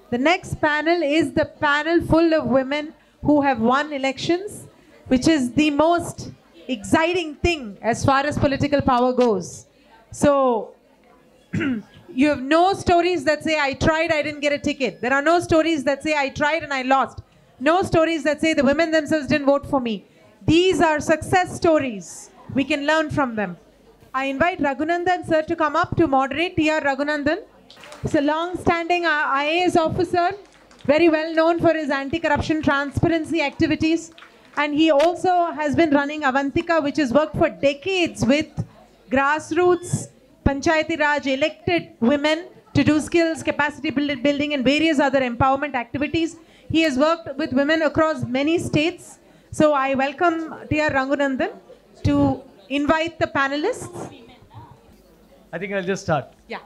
The next panel is the panel full of women who have won elections, which is the most exciting thing as far as political power goes. So, you have no stories that say, I tried, I didn't get a ticket. There are no stories that say, I tried and I lost. No stories that say the women themselves didn't vote for me. These are success stories. We can learn from them. I invite Raghunandan sir to come up to moderate. T.R. Raghunandan. He's a long-standing IAS officer, very well known for his anti-corruption transparency activities. And he also has been running Avantika, which has worked for decades with grassroots, Panchayati Raj, elected women to do skills, capacity building and various other empowerment activities. He has worked with women across many states. So I welcome T.R. Raghunandan to invite the panelists. I think I'll just start. Yeah.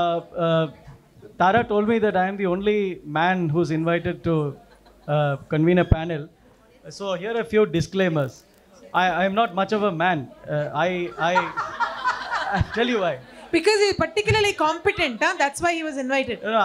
Tara told me that I am the only man who's invited to convene a panel. So here are a few disclaimers. I am not much of a man. I'll tell you why. Because he's particularly competent, huh? That's why he was invited. No,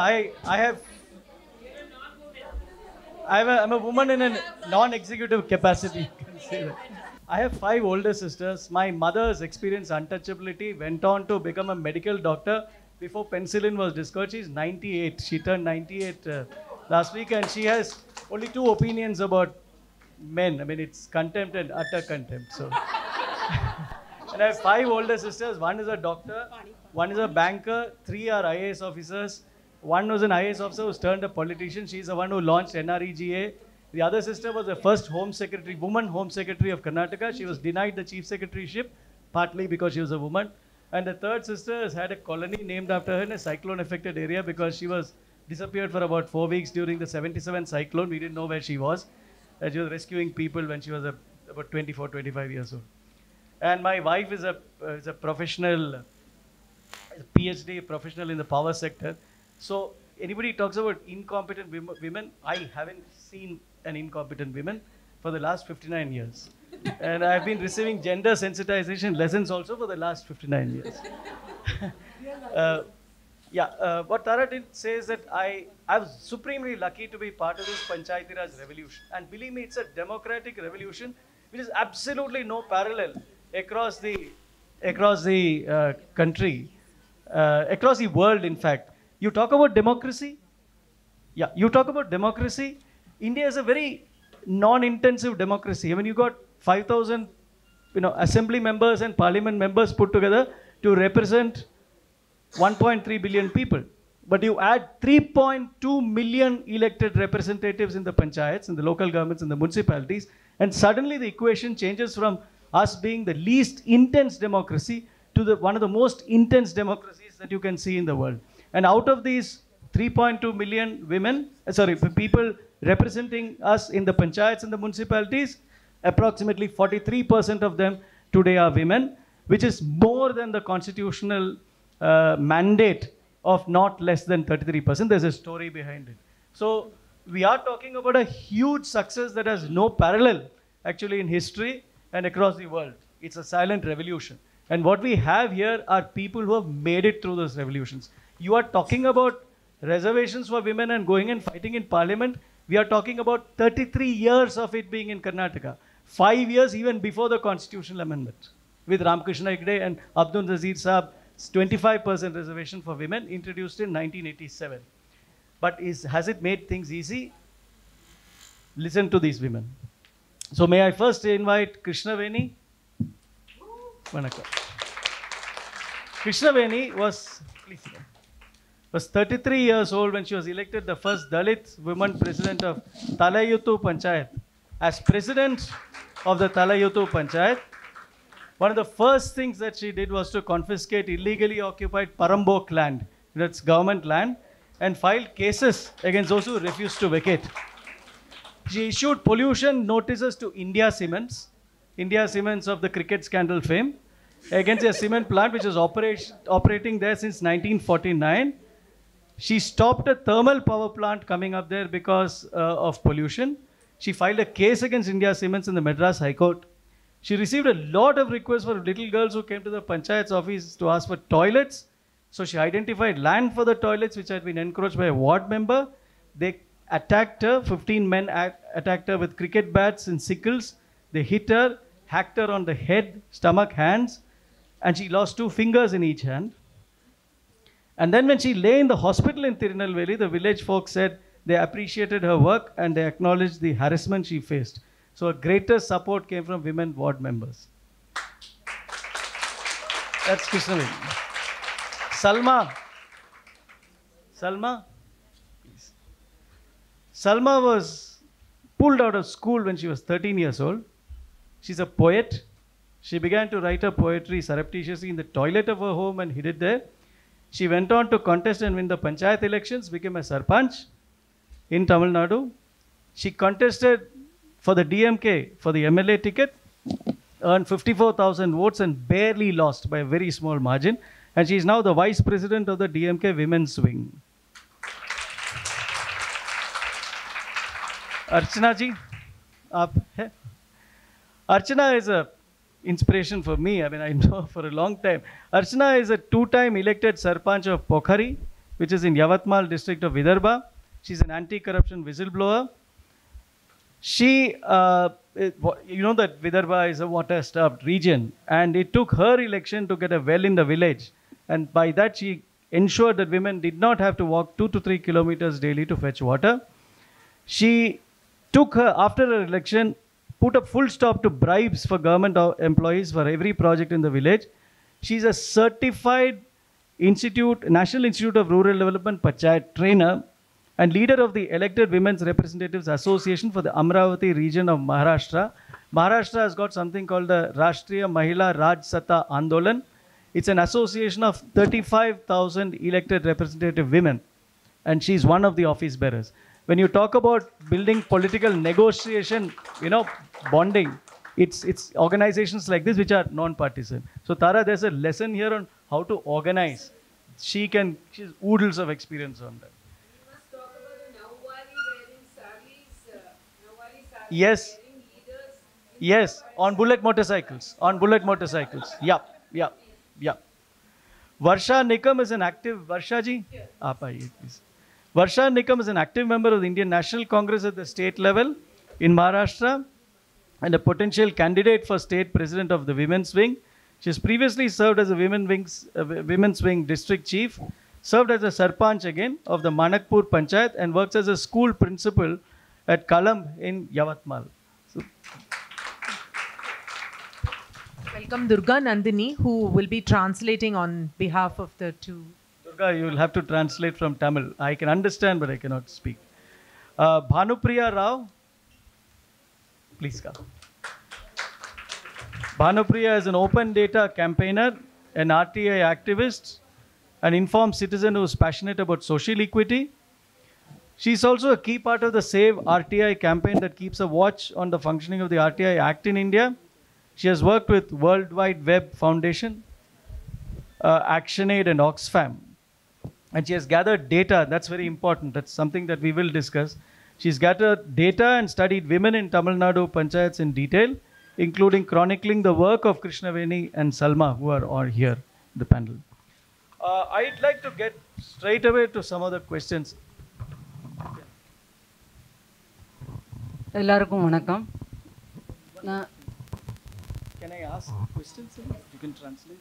I'm a woman in a non-executive capacity. You can say that. I have 5 older sisters. My mother's experienced untouchability, went on to become a medical doctor before penicillin was discovered. She's 98. She turned 98 last week, and she has only 2 opinions about men. I mean, it's contempt and utter contempt. So, and I have 5 older sisters. 1 is a doctor, 1 is a banker, 3 are IAS officers. 1 was an IAS officer who's turned a politician. She's the one who launched NREGA. The other sister was the first Home Secretary, woman Home Secretary of Karnataka. She was denied the Chief Secretaryship, partly because she was a woman. And the third sister has had a colony named after her in a cyclone-affected area because she was disappeared for about 4 weeks during the 77 cyclone. We didn't know where she was. She was rescuing people when she was about 24, 25 years old. And my wife is a professional, PhD professional in the power sector. So anybody talks about incompetent women, I haven't seen an incompetent woman for the last 59 years. And I've been receiving gender sensitization lessons also for the last 59 years. What Tara did say is that I was supremely lucky to be part of this Panchayati Raj revolution. And believe me, it's a democratic revolution which is absolutely no parallel across the country, across the world, in fact. You talk about democracy? Yeah, you talk about democracy. India is a very non-intensive democracy. I mean, you got 5,000, assembly members and parliament members put together to represent 1.3 billion people. But you add 3.2 million elected representatives in the panchayats, in the local governments, in the municipalities, and suddenly the equation changes from us being the least intense democracy to one of the most intense democracies that you can see in the world. And out of these 3.2 million people representing us in the panchayats and the municipalities, approximately 43% of them today are women, which is more than the constitutional mandate of not less than 33%. There's a story behind it. So we are talking about a huge success that has no parallel actually in history and across the world. It's a silent revolution. And what we have here are people who have made it through those revolutions. You are talking about reservations for women and going and fighting in parliament. We are talking about 33 years of it being in Karnataka. 5 years even before the constitutional amendment. With Ramakrishna Hegde and Abdul Nazir Saab's 25% reservation for women introduced in 1987. But has it made things easy? Listen to these women. So may I first invite Krishnaveni. Krishnaveni was 33 years old when she was elected the first Dalit woman president of Talayutu Panchayat. As president of the Talayutu Panchayat, one of the first things that she did was to confiscate illegally occupied Parambok land, that's government land, and filed cases against those who refused to vacate. She issued pollution notices to India Cements of the cricket scandal fame, against a cement plant which was operating there since 1949. She stopped a thermal power plant coming up there because of pollution. She filed a case against India Cements in the Madras High Court. She received a lot of requests for little girls who came to the Panchayat's office to ask for toilets. So she identified land for the toilets which had been encroached by a ward member. they attacked her, 15 men attacked her with cricket bats and sickles. They hit her, hacked her on the head, stomach, hands, and she lost 2 fingers in each hand. And then when she lay in the hospital in Tirunelveli, the village folk said they appreciated her work and they acknowledged the harassment she faced. So a greater support came from women ward members. That's Krishnaveni. Salma. Please. Salma was pulled out of school when she was 13 years old. She's a poet. She began to write her poetry surreptitiously in the toilet of her home and hid it there. She went on to contest and win the Panchayat elections, became a sarpanch in Tamil Nadu. She contested for the DMK for the MLA ticket, earned 54,000 votes and barely lost by a very small margin. And she is now the vice president of the DMK women's wing. Archana ji, aap hai? Archana is a inspiration for me. I mean, I know for a long time. Archana is a 2-time elected sarpanch of Pokhari, which is in Yavatmal district of Vidarbha. She's an anti-corruption whistleblower. She, you know that Vidarbha is a water-starved region, and it took her election to get a well in the village. And by that, she ensured that women did not have to walk 2 to 3 kilometers daily to fetch water. She took her, after her election, put a full stop to bribes for government employees for every project in the village. She's a certified National Institute of Rural Development Panchayat trainer and leader of the Elected Women's Representatives Association for the Amravati region of Maharashtra. Maharashtra has got something called the Rashtriya Mahila Raj Satta Andolan. It's an association of 35,000 elected representative women, and she's one of the office bearers. When you talk about building political negotiation, bonding, it's organizations like this which are non-partisan. So Tara, there's a lesson here on how to organize. She's oodles of experience on that. We must talk about the Nawari wearing saris, Nawari saris Yes. wearing leaders. Yes, on bullet motorcycles. Yeah. Varshatai Nikam is an active, Varsha ji, aap aiye please. Varshatai Nikam is an active member of the Indian National Congress at the state level in Maharashtra and a potential candidate for state president of the Women's Wing. She has previously served as a Women's Wing district chief, served as a sarpanch again of the Manakpur Panchayat and works as a school principal at Kalam in Yavatmal. So, Welcome Durga Nandini, who will be translating on behalf of the two. Durga, you will have to translate from Tamil. I can understand, but I cannot speak. Bhanupriya Rao, please come. Bhanupriya is an open data campaigner, an RTI activist, an informed citizen who is passionate about social equity. She is also a key part of the Save RTI campaign that keeps a watch on the functioning of the RTI Act in India. She has worked with World Wide Web Foundation, ActionAid and Oxfam. And she has gathered data. That's very important. That's something that we will discuss. She's gathered data and studied women in Tamil Nadu Panchayats in detail, including chronicling the work of Krishnaveni and Salma, who are all here, the panel. I'd like to get straight away to some other questions. எல்லாருக்கும் வணக்கம். Can I ask questions? You can translate.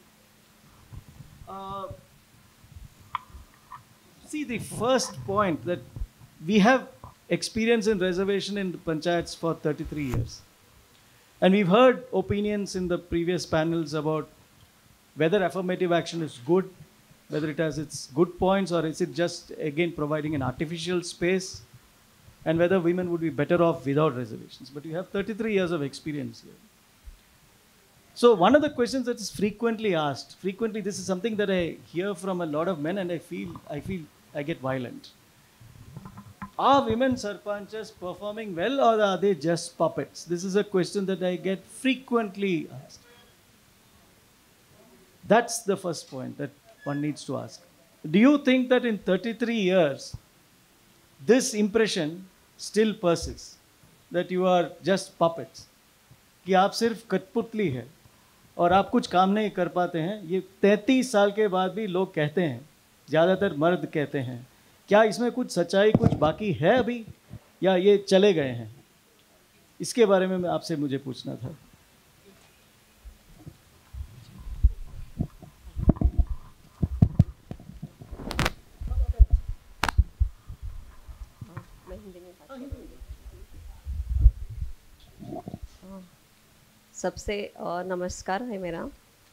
See, the first point that we have experience in reservation in the Panchayats for 33 years. And we've heard opinions in the previous panels about whether affirmative action is good, whether it has its good points, or is it just, again, providing an artificial space, and whether women would be better off without reservations. But you have 33 years of experience here. So one of the questions that is frequently asked, this is something that I hear from a lot of men, and I get violent. Are women sarpanchas performing well, or are they just puppets? This is a question that I get frequently asked. That's the first point that one needs to ask. Do you think that in 33 years, this impression still persists, that you are just puppets, कि आप सिर्फ कठपुतली है और आप कुछ काम नहीं कर पाते हैं? ये 33 साल के बाद भी लोग कहते हैं, ज़्यादातर मर्द कहते हैं क्या इसमें कुछ सच्चाई कुछ बाकी है अभी या ये चले गए हैं? इसके बारे में आपसे मुझे पूछना था। सबसे नमस्कार है मेरा।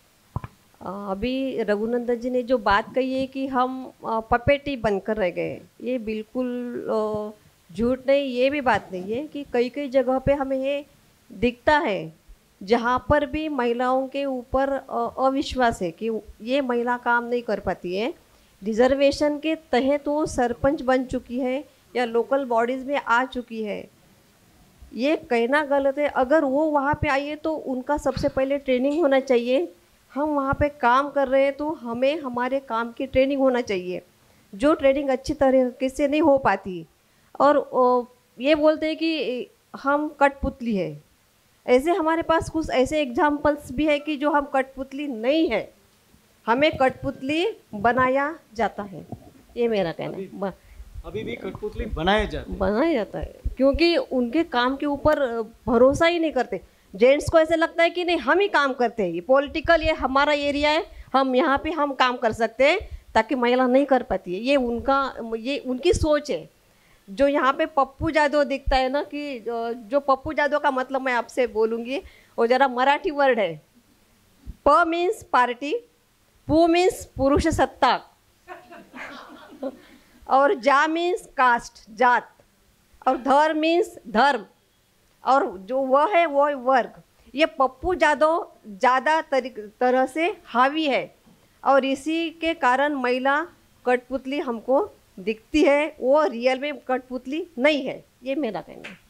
अभी रघुनंदन जी ने जो बात कही है कि हम पपेटी बनकर रह गए, ये बिल्कुल झूठ नहीं, ये भी बात नहीं है कि कई कई जगह पे हमें ये दिखता है जहाँ पर भी महिलाओं के ऊपर अविश्वास है कि ये महिला काम नहीं कर पाती है। रिजर्वेशन के तहत वो सरपंच बन चुकी है या लोकल बॉडीज़ में आ चुकी है, ये कहना गलत है। अगर वो वहाँ पे आई है तो उनका सबसे पहले ट्रेनिंग होना चाहिए। हम वहाँ पे काम कर रहे हैं तो हमें हमारे काम की ट्रेनिंग होना चाहिए, जो ट्रेनिंग अच्छी तरीके से नहीं हो पाती। और ये बोलते हैं कि हम कठपुतली है, ऐसे हमारे पास कुछ ऐसे एग्जाम्पल्स भी है कि जो हम कठपुतली नहीं है, हमें कठपुतली बनाया जाता है। ये मेरा कहना है। अभी भी कठपुतली बनाया जाता है क्योंकि उनके काम के ऊपर भरोसा ही नहीं करते। जेंट्स को ऐसे लगता है कि नहीं हम ही काम करते हैं, ये पॉलिटिकल, ये हमारा एरिया है, हम यहाँ पे हम काम कर सकते हैं, ताकि महिला नहीं कर पाती है। ये उनकी सोच है। जो यहाँ पे पप्पू जादव दिखता है ना, कि जो पप्पू जादव का मतलब मैं आपसे बोलूँगी, वो जरा मराठी वर्ड है। प मीन्स पार्टी, पू मीन्स पुरुष सत्ताक, और जा मीन्स कास्ट जात, और धर मीन्स धर्म, और जो वह है वो वर्ग। ये पप्पू जादव ज़्यादा तरह से हावी है, और इसी के कारण महिला कठपुतली हमको दिखती है, वो रियल में कठपुतली नहीं है। ये मेरा कहना है।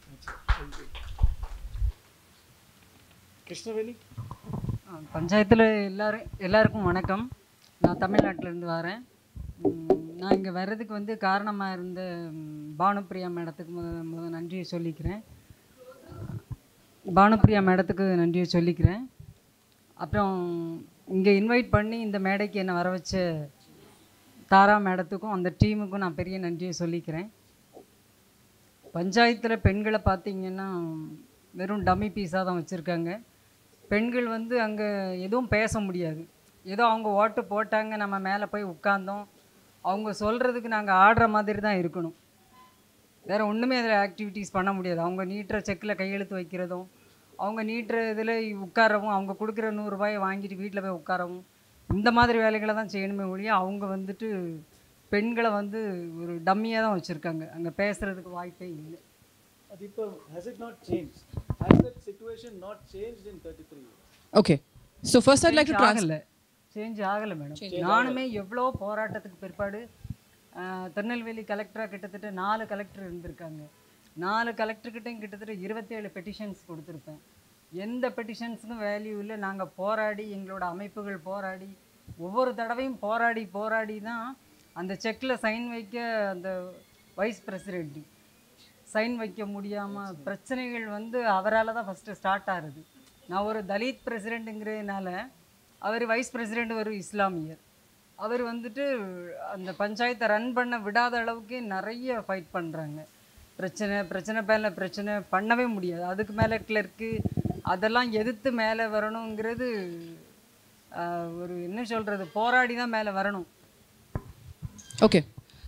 கிருஷ்ணவேணி, பஞ்சாயத்தில் எல்லாருக்கும் வணக்கம். நான் தமிழ்நாட்டிலேருந்து வரேன். நான் இங்கே வர்றதுக்கு வந்து காரணமாக இருந்த பானுப்பிரியா மேடத்துக்கு முதல் நன்றியை சொல்லிக்கிறேன். பானுப்பிரியா மேடத்துக்கு நன்றியை சொல்லிக்கிறேன். அப்புறம் இங்கே இன்வைட் பண்ணி இந்த மேடைக்கு என்னை வர வச்ச தாரா மேடத்துக்கும் அந்த டீமுக்கும் நான் பெரிய நன்றியை சொல்லிக்கிறேன். பஞ்சாயத்தில் பெண்களை பார்த்திங்கன்னா வெறும் டம்மி பீஸாக தான் வச்சுருக்காங்க. பெண்கள் வந்து அங்கே எதுவும் பேச முடியாது. ஏதோ அவங்க ஓட்டு போட்டாங்க, நம்ம மேலே போய் உட்கார்ந்தோம், அவங்க சொல்கிறதுக்கு நாங்கள் ஆடுற மாதிரி தான் இருக்கணும். வேறு ஒன்றுமே அதில் ஆக்டிவிட்டீஸ் பண்ண முடியாது. அவங்க நீட்டுற செக்கில் கையெழுத்து வைக்கிறதும், அவங்க நீட்டுற இதில் உட்காரவும், அவங்க கொடுக்குற 100 ரூபாயை வாங்கிட்டு வீட்டில் போய் உட்காரவும், இந்த மாதிரி வேலைகளை தான் செய்யணுமே ஒழிய அவங்க வந்துட்டு பெண்களை வந்து ஒரு டம்மியாக தான் வச்சுருக்காங்க. அங்கே பேசுகிறதுக்கு வாய்ப்பே இல்லை. அது இப்போ has it not changed? Has that situation not changed in 33 years? Okay. So first I'd like to change ஆகலை மேடம். நானுமே எவ்வளோ போராட்டத்துக்கு பிற்பாடு திருநெல்வேலி கலெக்டராக கிட்டத்தட்ட 4 கலெக்டர் இருந்திருக்காங்க. 4 கலெக்டர்கிட்டையும் கிட்டத்தட்ட 27 பெட்டிஷன்ஸ் கொடுத்துருப்பேன். எந்த பெட்டிஷன்ஸுக்கும் வேல்யூ இல்லை. நாங்கள் போராடி, எங்களோட அமைப்புகள் போராடி, ஒவ்வொரு தடவையும் போராடி தான் அந்த செக்கில் சைன் வைக்க அந்த வைஸ் பிரசிடெண்ட் சைன் வைக்க முடியாமல் பிரச்சனைகள் வந்து அவரால் தான் ஃபஸ்ட்டு ஸ்டார்ட் ஆகுது. நான் ஒரு தலித் பிரசிடெண்ட்டுங்கிறதுனால அவர் வைஸ் பிரசிடெண்ட் ஒரு இஸ்லாமியர். அவர் வந்துட்டு அந்த பஞ்சாயத்தை ரன் பண்ண விடாத அளவுக்கு நிறைய ஃபைட் பண்ணுறாங்க. பிரச்சனை மேலே பிரச்சனை பண்ணவே முடியாது. அதுக்கு மேலே கிளர்க்கு அதெல்லாம் எதிர்த்து மேலே வரணுங்கிறது ஒரு என்ன சொல்கிறது, போராடி தான் மேலே வரணும். Okay.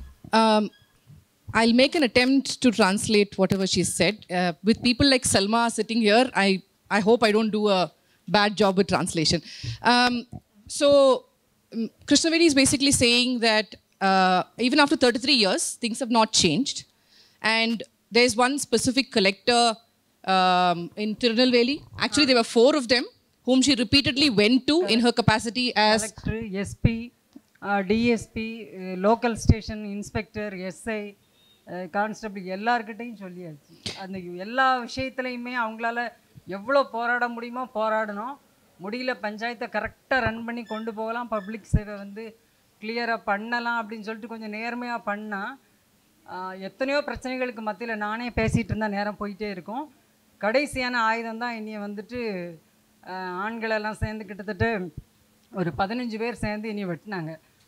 I'll make an attempt to translate whatever she said. With people like Salma sitting here, I hope I don't do a bad job with translation. So Krishnaveni is basically saying that even after 33 years, things have not changed. And there's one specific collector in Tirunelveli. Actually, there were 4 of them whom she repeatedly went to in her capacity as collector, SP, DSP, local station inspector, SI, constable எல்லார்கிட்டையும் சொல்லியாச்சு. அந்த எல்லா விஷயத்துலையுமே அவங்களால எவ்வளோ போராட முடியுமோ போராடணும். முடியல, பஞ்சாயத்தை கரெக்டாக ரன் பண்ணி கொண்டு போகலாம், பப்ளிக் சேவை வந்து கிளியராக பண்ணலாம் அப்படின்னு சொல்லிட்டு கொஞ்சம் நேர்மையாக பண்ணால் எத்தனையோ பிரச்சனைகளுக்கு மத்தியில் நானே பேசிகிட்டு இருந்தால் நேரம் போயிட்டே இருக்கும். கடைசியான ஆயுதம் தான் இனி வந்துட்டு ஆண்களெல்லாம் சேர்ந்து கிட்டத்தட்ட ஒரு 15 பேர் சேர்ந்து இனி வெட்டினாங்க.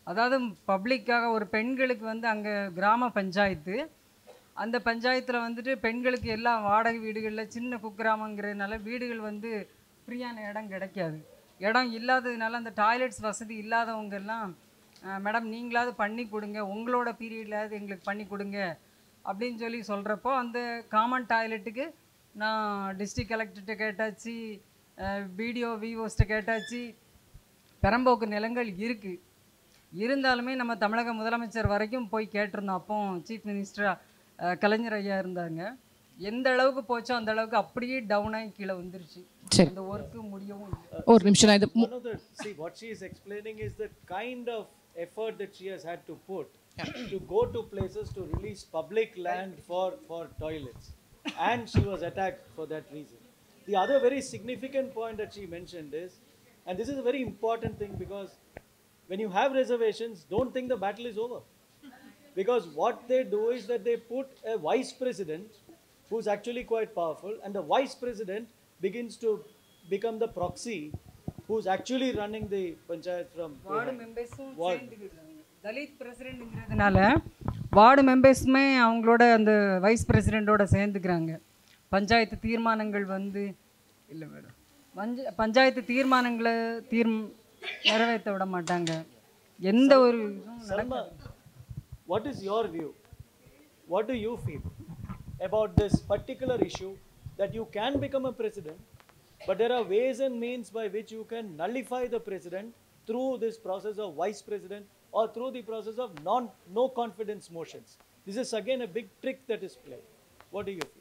அதாவது பப்ளிக்காக ஒரு பெண்களுக்கு வந்து அங்கே கிராம பஞ்சாயத்து, அந்த பஞ்சாயத்தில் வந்துட்டு பெண்களுக்கு எல்லாம் வாடகை வீடுகளில் சின்ன குக்கிராமங்கிறதுனால வீடுகள் வந்து ஃப்ரீயான இடம் கிடைக்காது. இடம் இல்லாததுனால அந்த டாய்லெட்ஸ் வசதி இல்லாதவங்கெல்லாம் மேடம் நீங்களாவது பண்ணி கொடுங்க, உங்களோட பீரியட்லாவது எங்களுக்கு பண்ணி கொடுங்க அப்படின்னு சொல்லி சொல்கிறப்போ அந்த காமன் டாய்லெட்டுக்கு நான் டிஸ்ட்ரிக்ட் கலெக்டர்கிட்ட கேட்டாச்சு, பிடிஓ விஓஸ்கிட்ட கேட்டாச்சு. பெரம்போக்கு நிலங்கள் இருக்குது, இருந்தாலுமே நம்ம தமிழக முதலமைச்சர் வரைக்கும் போய் கேட்டிருந்தோம். அப்போ சீஃப் மினிஸ்டராக கலைஞர் ஐயா இருந்தாங்க. எந்த அளவுக்கு போச்சோ அந்த அளவுக்கு அப்படியே டவுன் ஆகி கீழே வந்துருச்சு. இந்த ஒர்க்கு முடியவும் இல்லை. ஒரு நிமிஷம் நான் இது see what she is explaining is the kind of effort that she has had to put to go to places to release public land for toilets, and she was attacked for that reason. The other very significant point that she mentioned is, and this is a very important thing, because when you have reservations, don't think the battle is over, because what they do is that they put a vice president who's actually quite powerful, and the vice president begins to become the proxy who's actually running the panchayat from ward மெம்பர்ஸும் சேர்ந்துக்கிறாங்க. தலித் பிரசிடென்ட்ங்கிறதுனால ward மெம்பர்ஸுமே அவங்களோட அந்த wise பிரசிடெண்ட்டோட சேர்ந்துக்கிறாங்க. Panchayat தீர்மானங்கள் வந்து இல்லை madam, panchayat தீர்மானங்களை நிறைவேற்ற விட மாட்டாங்க. எந்த ஒரு Salma, what is your view? What do you feel about this particular issue, that you can become a president, but there are ways and means by which you can nullify the president through this process of vice president or through the process of no confidence motions? This is again a big trick that is played. What do you feel?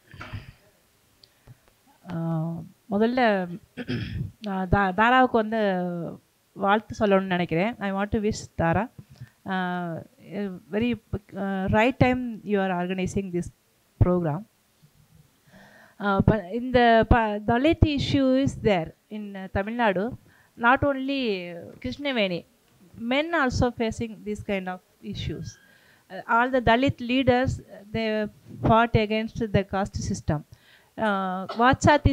முதல்ல தாராவுக்கு வந்து வாழ்த்து சொல்லணும்னு நினைக்கிறேன். I want to wish Tara very right time you are organizing this program. In the Dalit issue is there in Tamil Nadu, not only Krishnaveni, men also facing this kind of issues. All the Dalit leaders, they fought against the caste system. Varshatai,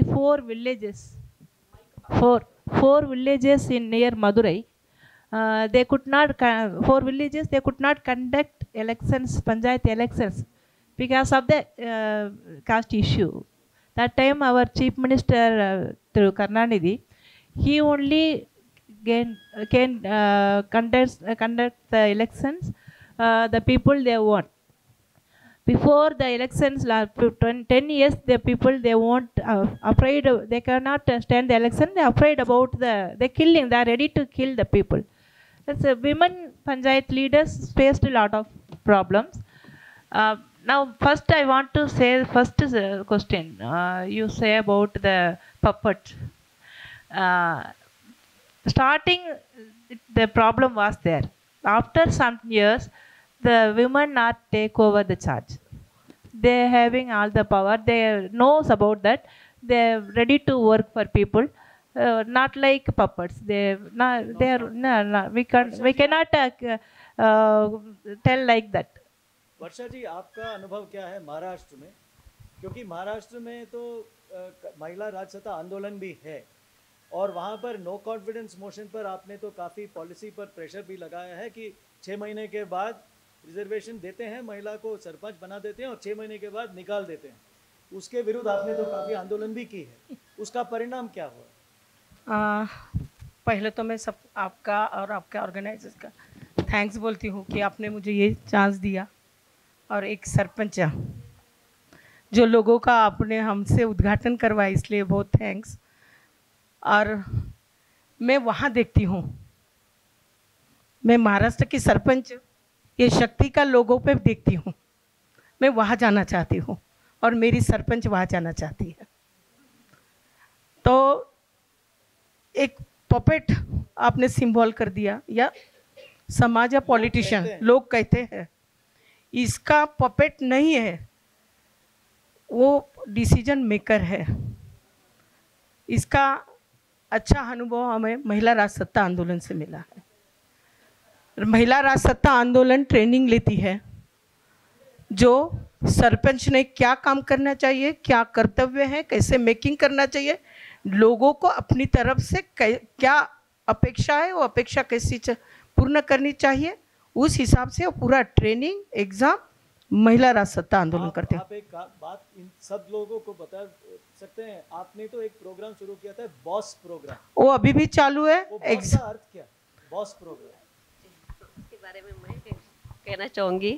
four villages in near Madurai, they could not, 4 villages, they could not conduct elections, Panchayat elections, because of the caste issue. That time our Chief Minister through Karnanidhi, he only can conduct the elections, the people they want. Before the elections, 10 years, the people they want afraid, they cannot stand the election, they are afraid about the killing, they are ready to kill the people. That's women Panchayat leaders faced a lot of problems. Now first I want to say, first is a question you say about the puppet. Starting the problem was there. After some years, the women not take over the charge. They having all the power, they knows about that, they are ready to work for people. Not like puppets. We cannot tell like that. Varsha ji, आपका अनुभव क्या है महाराष्ट्र में? क्योंकि महाराष्ट्र में तो महिला राजसत्ता आंदोलन भी है, और वहाँ पर नो कॉन्फिडेंस मोशन पर आपने तो काफ़ी पॉलिसी पर प्रेशर भी लगाया है कि 6 महीने के बाद रिजर्वेशन देते हैं, महिला को सरपंच बना देते हैं और 6 महीने के बाद निकाल देते हैं. उसके विरुद्ध आपने तो काफ़ी आंदोलन भी की है. उसका परिणाम क्या हुआ? पहले तो मैं सब आपका और आपके ऑर्गेनाइजर्स का थैंक्स बोलती हूँ कि आपने मुझे ये चांस दिया, और एक सरपंच जो लोगों का आपने हमसे उद्घाटन करवाया, इसलिए बहुत थैंक्स. और मैं वहाँ देखती हूँ, मैं महाराष्ट्र की सरपंच ये शक्ति का लोगों पे देखती हूँ. मैं वहाँ जाना चाहती हूँ और मेरी सरपंच वहाँ जाना चाहती है. तो एक पपेट आपने सिंबल कर दिया, या समाज या पॉलिटिशियन लोग कहते हैं, इसका पपेट नहीं है, वो डिसीजन मेकर है. इसका अच्छा अनुभव हमें महिला राजसत्ता आंदोलन से मिला है. महिला राजसत्ता आंदोलन ट्रेनिंग लेती है, जो सरपंच ने क्या काम करना चाहिए, क्या कर्तव्य है, कैसे मेकिंग करना चाहिए, लोगों को अपनी तरफ से क्या अपेक्षा है, वो अपेक्षा कैसी पूर्ण करनी चाहिए। उस हिसाब से पूरा ट्रेनिंग एग्जाम महिला राजसत्ता आंदोलन करते हैं। आप एक बात इन सब लोगों को बता सकते हैं, आपने तो एक प्रोग्राम शुरू किया था, बॉस प्रोग्राम, वो अभी भी चालू है। वो बॉस का अर्थ क्या, बॉस प्रोग्राम? इसके बारे में मैं कहना चाहूँगी,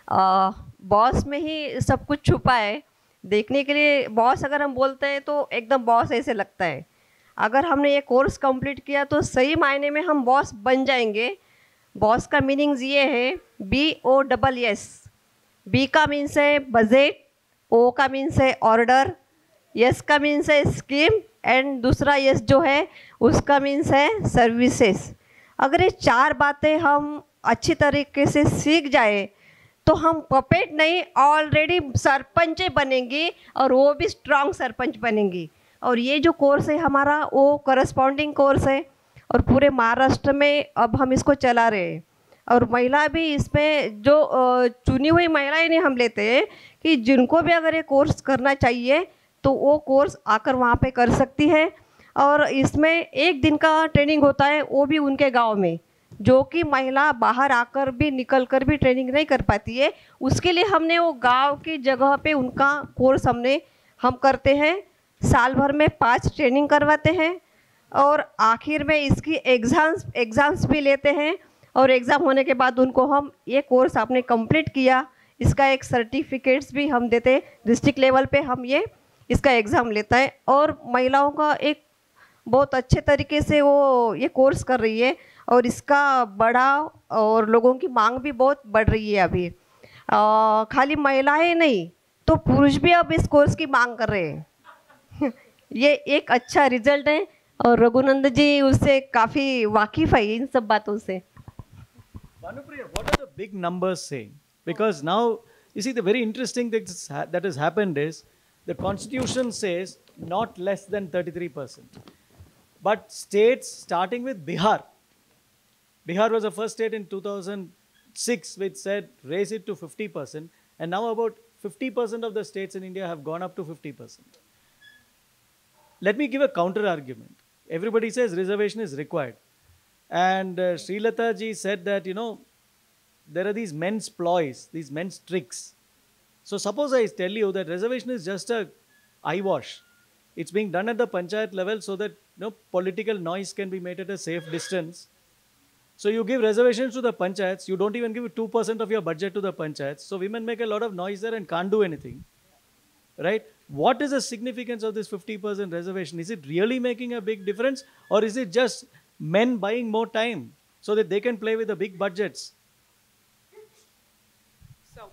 बॉस में ही सब कुछ छुपा है। देखने के लिए बॉस अगर हम बोलते हैं तो एकदम बॉस ऐसे लगता है। अगर हमने ये कोर्स कंप्लीट किया तो सही मायने में हम बॉस बन जाएंगे। बॉस का मीनिंग्स ये है BOSS। बी का मीन्स है बजट, ओ का मीन्स है ऑर्डर, एस का मीन्स है स्कीम, एंड दूसरा एस जो है उसका मीन्स है सर्विसेज। अगर ये 4 बातें हम अच्छी तरीके से सीख जाए तो हम पपेट नहीं, ऑलरेडी सरपंच बनेंगी, और वो भी स्ट्रांग सरपंच बनेंगी। और ये जो कोर्स है हमारा वो करस्पॉन्डिंग कोर्स है, और पूरे महाराष्ट्र में अब हम इसको चला रहे हैं। और महिला भी इसमें जो चुनी हुई महिलाएं नहीं हम लेते हैं कि जिनको भी अगर ये कोर्स करना चाहिए तो वो कोर्स आकर वहाँ पे कर सकती है। और इसमें 1 दिन का ट्रेनिंग होता है, वो भी उनके गांव में, जो कि महिला बाहर आकर भी निकल कर भी ट्रेनिंग नहीं कर पाती है। उसके लिए हमने वो गांव की जगह पे उनका कोर्स हम करते हैं। साल भर में 5 ट्रेनिंग करवाते हैं, और आखिर में इसकी एग्ज़ाम्स भी लेते हैं। और एग्ज़ाम होने के बाद उनको हम ये कोर्स आपने कंप्लीट किया, इसका एक सर्टिफिकेट्स भी हम देते हैं। डिस्ट्रिक्ट लेवल पे हम इसका एग्ज़ाम लेता है, और महिलाओं का एक बहुत अच्छे तरीके से वो ये कोर्स कर रही है, और इसका बड़ा और लोगों की मांग भी बहुत बढ़ रही है अभी। खाली महिलाएं नहीं तो पुरुष भी अब इस कोर्स की मांग कर रहे हैं। ये एक अच्छा रिजल्ट है, और रघुनंदन जी उससे काफ़ी वाकिफ़ है इन सब बातों से। Bhanupriya, what are the big numbers saying? Because now, you see, the very interesting thing that has happened is the constitution says not less than 33%. But states, starting with Bihar was the first state in 2006 which said raise it to 50%, and now about 50% of the states in India have gone up to 50%. Let me give a counter argument. Everybody says reservation is required. And Srilata ji said that, there are these men's ploys, these men's tricks. So suppose I tell you that reservation is just a eyewash. It's being done at the panchayat level so that political noise can be made at a safe distance. So you give reservations to the panchayats, you don't even give 2% of your budget to the panchayats. So women make a lot of noise there and can't do anything. Right? What is the significance of this 50% reservation? Is it really making a big difference, or is it just men buying more time so that they can play with the big budgets? So,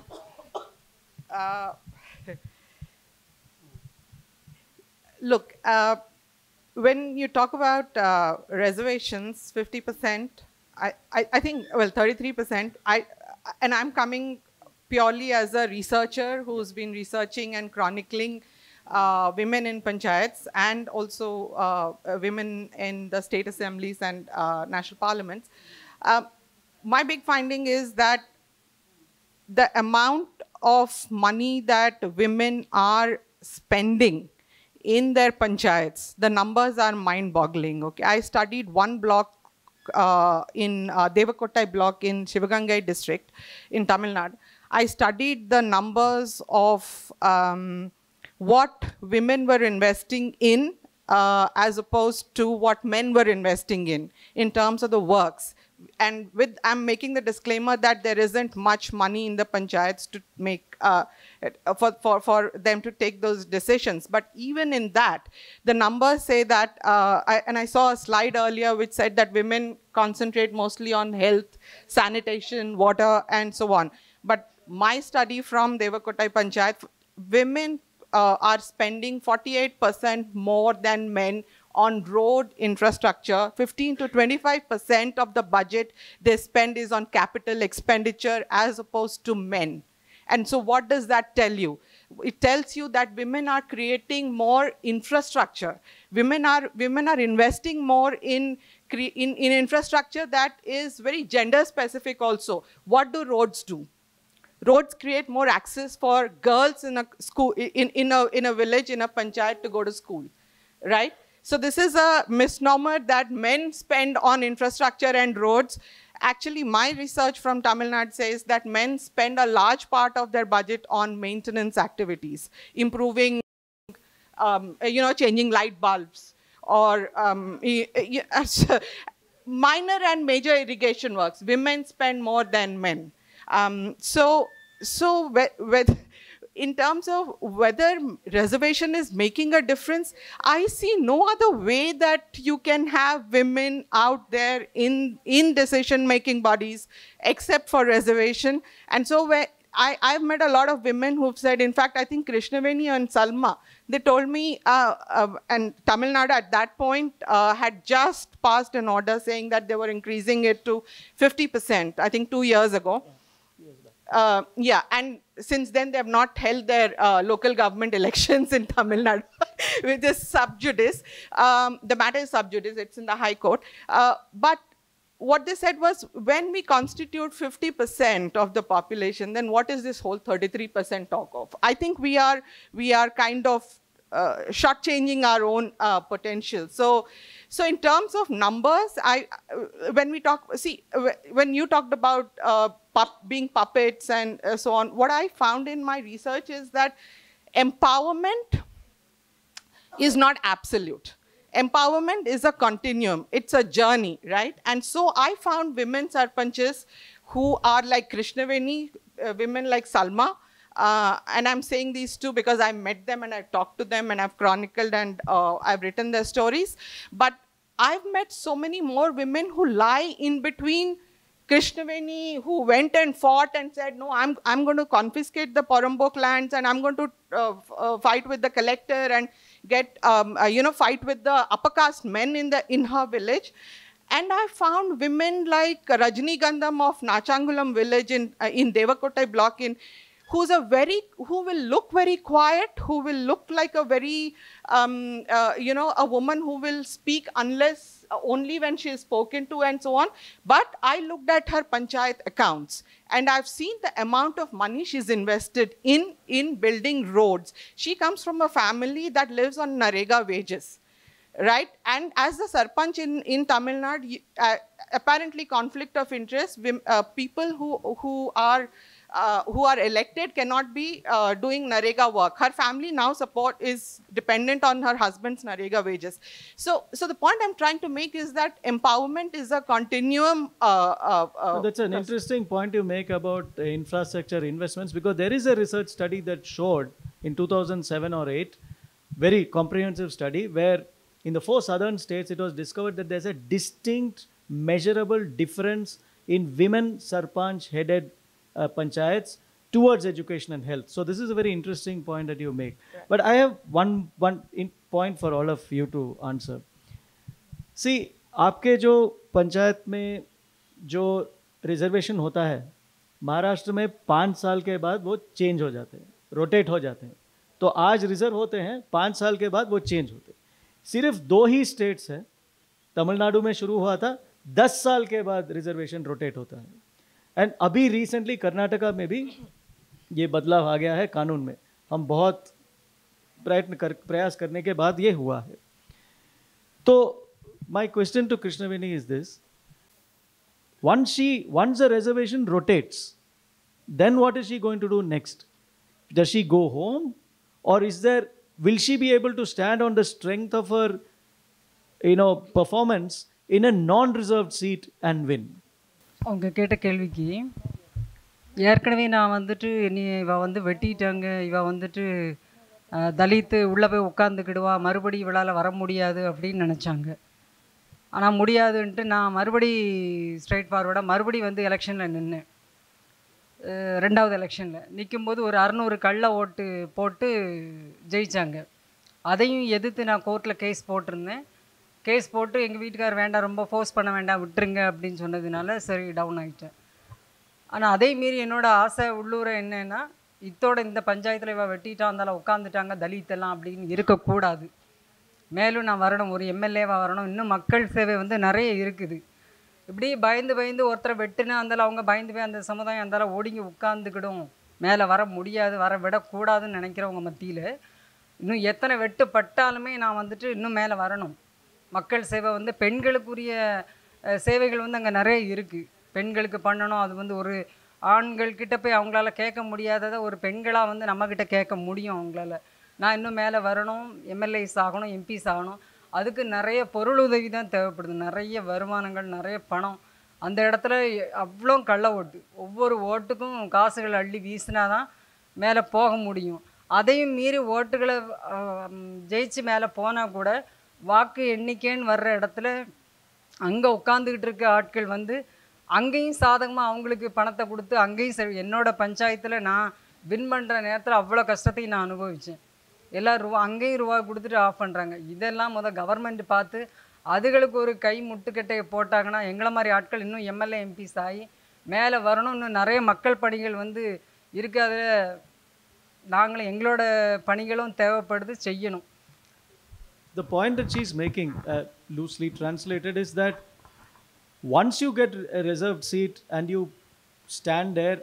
look, when you talk about reservations, 50%, I think, well, 33%, and I'm coming purely as a researcher who's been researching and chronicling women in panchayats, and also women in the state assemblies and national parliaments. My big finding is that the amount of money that women are spending in their panchayats, the numbers are mind-boggling. Okay, I studied one block in Devakottai block in Shivagangai district in Tamil Nadu. I studied the numbers of what women were investing in as opposed to what men were investing in terms of the works. And I'm making the disclaimer that there isn't much money in the panchayats to make for them to take those decisions. But even in that, the numbers say that, and I saw a slide earlier which said that women concentrate mostly on health, sanitation, water, and so on. But my study from Devakottai Panchayat, women are spending 48% more than men on road infrastructure. 15 to 25% of the budget they spend is on capital expenditure as opposed to men. And so what does that tell you? It tells you that women are creating more infrastructure. Women are investing more in infrastructure that is very gender specific also. What do roads do? Roads create more access for girls in a school, in a village, in a panchayat to go to school, right? So this is a misnomer that men spend on infrastructure and roads. Actually, my research from Tamil Nadu says that men spend a large part of their budget on maintenance activities, improving, changing light bulbs, or minor and major irrigation works. Women spend more than men. In terms of whether reservation is making a difference, I see no other way that you can have women out there in decision-making bodies except for reservation. And so I've met a lot of women who've said, in fact, I think Krishnaveni and Salma, they told me, and Tamil Nadu at that point had just passed an order saying that they were increasing it to 50%, I think 2 years ago. And since then, they have not held their local government elections in Tamil Nadu, which is sub judice. The matter is sub judice, it's in the High Court. But what they said was, when we constitute 50% of the population, then what is this whole 33% talk of? I think we are kind of shortchanging our own potential. So in terms of numbers, when you talked about being puppets and so on, what I found in my research is that empowerment is not absolute. Empowerment is a continuum. It's a journey, right? And so I found women sarpanches who are like Krishnaveni, women like Salma, and I'm saying these two because I met them and I've talked to them and I've chronicled and I've written their stories. But I've met so many more women who lie in between Krishnaveni, who went and fought and said, no, I'm going to confiscate the Porambok lands and I'm going to fight with the collector and get, fight with the upper caste men in her village. And I found women like Rajni Gandham of Nachangulam village in Devakottai block who will look very quiet, who will look like a very, a woman who will speak only when she is spoken to and so on. But I looked at her panchayat accounts and I've seen the amount of money she's invested in building roads. She comes from a family that lives on Narega wages, right? And as the sarpanch in Tamil Nadu, apparently conflict of interest, people who are elected cannot be doing Narega work. Her family now is dependent on her husband's Narega wages. So the point I'm trying to make is that empowerment is a continuum. That's an interesting point you make about infrastructure investments, because there is a research study that showed in 2007 or 8, very comprehensive study, where in the 4 southern states, it was discovered that there's a distinct, measurable difference in women sarpanch-headed panchayats towards education and health. So this is a very interesting point that you make. But I have one point for all of you to answer. See, आपके जो पंचायत में जो reservation होता है, महाराष्ट्र में 5 साल के बाद वो चेंज हो जाते हैं, रोटेट हो जाते हैं. तो आज रिजर्व होते हैं, 5 साल के बाद वो चेंज होते हैं. सिर्फ 2 ही स्टेट्स हैं, तमिलनाडु में शुरू हुआ था, 10 साल के बाद रिजर्वेशन रोटेट होता है. एंड अभी रिसेंटली कर्नाटका में भी ये बदलाव आ गया है कानून में. हम बहुत प्रयास करने के बाद ये हुआ है. तो my question to Krishnaveni is this: once the reservation rotates, then what is she going to do next? Does she go home, or will she be able to stand on the strength of her performance in a non-reserved seat and win? அவங்க கேட்ட கேள்விக்கு ஏற்கனவே நான் வந்துட்டு இவ வெட்டிட்டாங்க, இவ வந்துட்டு தலித்து உள்ளே போய் உட்காந்துக்கிடுவா, மறுபடி இவளால் வர முடியாது அப்படின்னு நினச்சாங்க. ஆனால் முடியாதுன்ட்டு நான் ஸ்ட்ரைட் ஃபார்வர்டாக மறுபடி எலெக்ஷனில் நின்னேன். 2வது எலெக்ஷனில் நிற்கும்போது ஒரு 600 கள்ள ஓட்டு போட்டு ஜெயித்தாங்க. அதையும் எதிர்த்து நான் கோர்ட்டில் கேஸ் போட்டிருந்தேன். கேஸ் போட்டு எங்கள் வீட்டுக்கார் வேண்டாம், ரொம்ப ஃபோர்ஸ் பண்ண வேண்டாம், விட்டுருங்க அப்படின்னு சொன்னதுனால சரி டவுன் ஆகிட்டேன். ஆனால் அதே மீறி என்னோடய ஆசை உள்ளூர என்னென்னா, இந்த பஞ்சாயத்தில் இவ வெட்டிட்டா இருந்தாலும் உட்காந்துட்டாங்க தலித்தெல்லாம் அப்படின்னு இருக்கக்கூடாது. மேலும் நான் வரணும், ஒரு எம்எல்ஏவாக வரணும். இன்னும் மக்கள் சேவை நிறைய இருக்குது. இப்படி பயந்து ஒருத்தரை வெட்டுனா இருந்தாலும் அவங்க பயந்து போய் அந்த சமுதாயம் இருந்தாலும் ஒடுங்கி உட்காந்துக்கிடும், மேலே வர முடியாது, வர விடக்கூடாதுன்னு நினைக்கிறவங்க மத்தியில் இன்னும் எத்தனை வெட்டு பட்டாலுமே நான் வந்துட்டு இன்னும் மேலே வரணும். மக்கள் சேவை வந்து பெண்களுக்குரிய சேவைகள் வந்து அங்கே நிறைய இருக்குது. பெண்களுக்கு பண்ணணும். அது வந்து ஒரு ஆண்கள்கிட்ட போய் அவங்களால கேட்க முடியாததை ஒரு பெண்களாக வந்து நம்மக்கிட்ட கேட்க முடியும் அவங்களால. நான் இன்னும் மேலே வரணும், எம்எல்ஏஸ் ஆகணும், எம்பிஸ் ஆகணும். அதுக்கு நிறைய பொருளுதவி தான் தேவைப்படுது. நிறைய வருமானங்கள், நிறைய பணம். அந்த இடத்துல அவ்வளோ கள்ள ஓட்டு, ஒவ்வொரு ஓட்டுக்கும் காசுகள் அள்ளி வீசினா தான் மேலே போக முடியும். அதையும் மீறி ஓட்டுகளை ஜெயிச்சு மேலே போனால் கூட வாக்கு எண்ணிக்கைன்னு வர்ற இடத்துல அங்கே உட்காந்துக்கிட்டு இருக்க ஆட்கள் வந்து அங்கேயும் சாதகமாக அவங்களுக்கு பணத்தை கொடுத்து அங்கேயும் என்னோடய பஞ்சாயத்தில் நான் வின் பண்ணுற நேரத்தில் அவ்வளோ கஷ்டத்தையும் நான் அனுபவித்தேன். எல்லோரும் அங்கேயும் ரூபா கொடுத்துட்டு ஆஃப் பண்ணுறாங்க. இதெல்லாம் கவர்மெண்ட் பார்த்து அதுகளுக்கு ஒரு கை முட்டுக்கட்டையை போட்டாங்கன்னா எங்களை மாதிரி ஆட்கள் இன்னும் எம்எல்ஏ எம்பிஸ் ஆகி மேலே வரணும். இன்னும் நிறைய மக்கள் பணிகள் வந்து இருக்காத நாங்களும் எங்களோட பணிகளும் தேவைப்படுது, செய்யணும். The point that she's making, loosely translated, is that once you get a reserved seat and you stand there,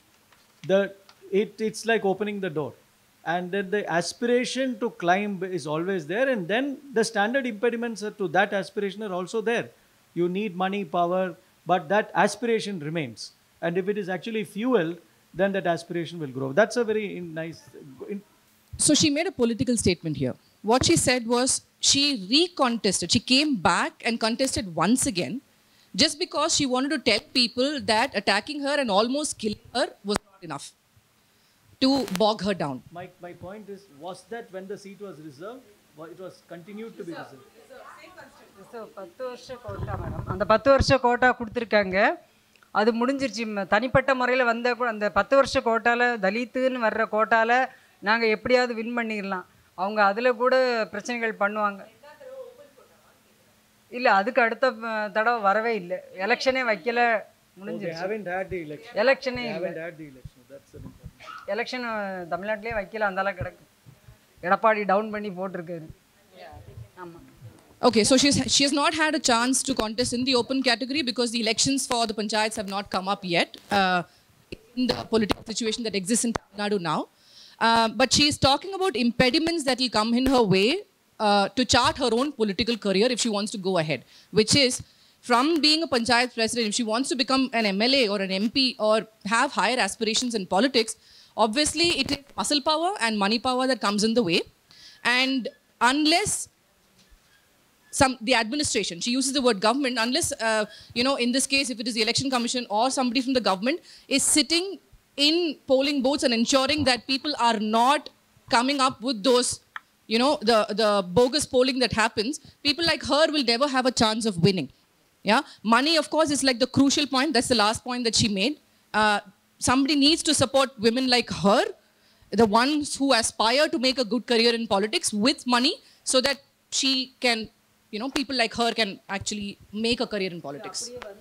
it's like opening the door. And then the aspiration to climb is always there, and then the standard impediments to that aspiration are also there. You need money, power, but that aspiration remains. And if it is actually fueled, then that aspiration will grow. That's a very nice... So she made a political statement here. What she said was she recontested. She came back and contested once again just because she wanted to tell people that attacking her and almost killing her was not enough to bog her down. My point is, was that when the seat was reserved, it was continued to be reserved? 10 வருஷ quota madam, அந்த 10 வருஷ quota கொடுத்துருக்காங்க. அது முடிஞ்சிருச்சு. தனிப்பட்ட முறையில் வந்த அந்த 10 வருஷ கோட்டாவில் தலித்துன்னு வர்ற கோட்டாவில் நாங்கள் எப்படியாவது வின் பண்ணிடலாம். அவங்க அதில் கூட பிரச்சனைகள் பண்ணுவாங்க. இல்லை, அதுக்கு அடுத்த தடவை வரவே இல்லை. எலெக்ஷனே வைக்கல, முடிஞ்சிருச்சு. எலெக்ஷனே எலெக்ஷன் தமிழ்நாட்டிலே வைக்கல, அந்தளவு கிடக்கு. எடப்பாடி டவுன் பண்ணி போட்டிருக்காரு. ஆமாம். Okay, so she has not had a chance to contest in the open category because the elections for the Panchayats have not come up yet in the political situation that exists in Nadu now. But she is talking about impediments that will come in her way to chart her own political career if she wants to go ahead, which is from being a Panchayat president, if she wants to become an MLA or an MP or have higher aspirations in politics, obviously it is muscle power and money power that comes in the way. And unless the administration, she uses the word government, unless, in this case, if it is the election commission or somebody from the government is sitting in polling booths and ensuring that people are not coming up with those, the bogus polling that happens, people like her will never have a chance of winning. Yeah, money, of course, is like the crucial point. That's the last point that she made. Somebody needs to support women like her, the ones who aspire to make a good career in politics with money, so that she can, people like her can actually make a career in politics.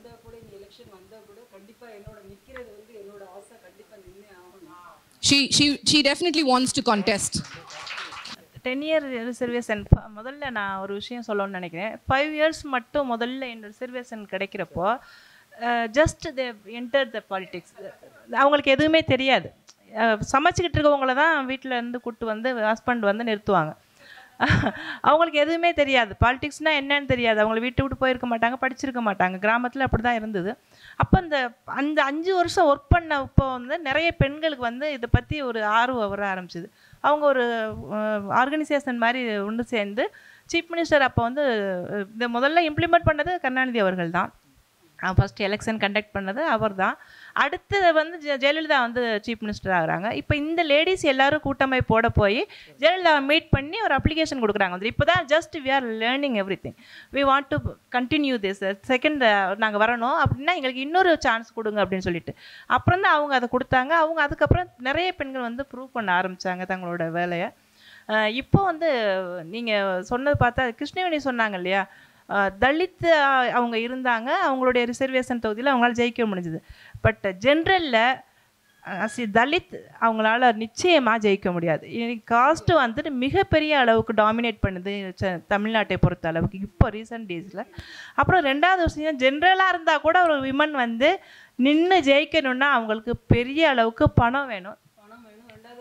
She definitely wants to contest. 10-year reservation முதல்ல நான் ஒரு விஷயம் சொல்லணும்னு நினைக்கிறேன். 5 years மட்டும் முதல்ல இந்த reservation கிடைக்கிறப்போ just they enter the politics. அவங்களுக்கு எதுவுமே தெரியாது. சமைச்சிக்கிட்டு இருக்கவங்கள தான் வீட்டில் இருந்து கூப்பிட்டு வந்து ஹஸ்பண்ட் வந்து நிறுத்துவாங்க. அவங்களுக்கு எதுவுமே தெரியாது. பாலிடிக்ஸ்னால் என்னன்னு தெரியாது. அவங்கள வீட்டு விட்டு போயிருக்க மாட்டாங்க, படிச்சிருக்க மாட்டாங்க. கிராமத்தில் அப்படி தான் இருந்தது. அப்போ அந்த 5 வருஷம் ஒர்க் பண்ணப்போ வந்து நிறைய பெண்களுக்கு வந்து இதை பற்றி ஒரு ஆர்வம் வர ஆரம்பிச்சிது. அவங்க ஒரு ஆர்கனைசேஷன் மாதிரி ஒன்று சேர்ந்து சீஃப் மினிஸ்டர் அப்போ வந்து இதை முதல்ல இம்ப்ளிமெண்ட் பண்ணது கருணாநிதி அவர்கள் தான். ஃபஸ்ட்டு எலெக்ஷன் கண்டக்ட் பண்ணது அவர் தான். அடுத்தது வந்து ஜெயலலிதா வந்து சீஃப் மினிஸ்டர் ஆகுறாங்க. இப்போ இந்த லேடிஸ் எல்லோரும் கூட்டமைப்போட போய் ஜெயலலிதாவை மீட் பண்ணி ஒரு அப்ளிகேஷன் கொடுக்குறாங்க. வந்து இப்போ தான் just we are learning everything, we want to continue this second நாங்கள் வரணும் அப்படின்னா எங்களுக்கு இன்னொரு சான்ஸ் கொடுங்க அப்படின்னு சொல்லிட்டு அப்புறம் தான் அவங்க அதை கொடுத்தாங்க. அவங்க அதுக்கப்புறம் நிறைய பெண்கள் வந்து ப்ரூவ் பண்ண ஆரம்பித்தாங்க தங்களோட வேலையை. இப்போ வந்து நீங்கள் சொன்னது பார்த்தா கிருஷ்ணவேணி சொன்னாங்க இல்லையா, தலித் அவங்க இருந்தாங்க, அவங்களுடைய ரிசர்வேஷன் தொகுதியில் அவங்களால ஜெயிக்க முடிஞ்சுது. பட் ஜென்ரலில் தலித் அவங்களால நிச்சயமாக ஜெயிக்க முடியாது. காஸ்ட்டு வந்துட்டு மிகப்பெரிய அளவுக்கு டாமினேட் பண்ணுது தமிழ்நாட்டை பொறுத்த அளவுக்கு இப்போ ரீசன்ட் டேஸில். அப்புறம் 2வது விஷயம், ஜென்ரலாக இருந்தால் கூட ஒரு விமன் வந்து நின்று ஜெயிக்கணுன்னா அவங்களுக்கு பெரிய அளவுக்கு பணம் வேணும்.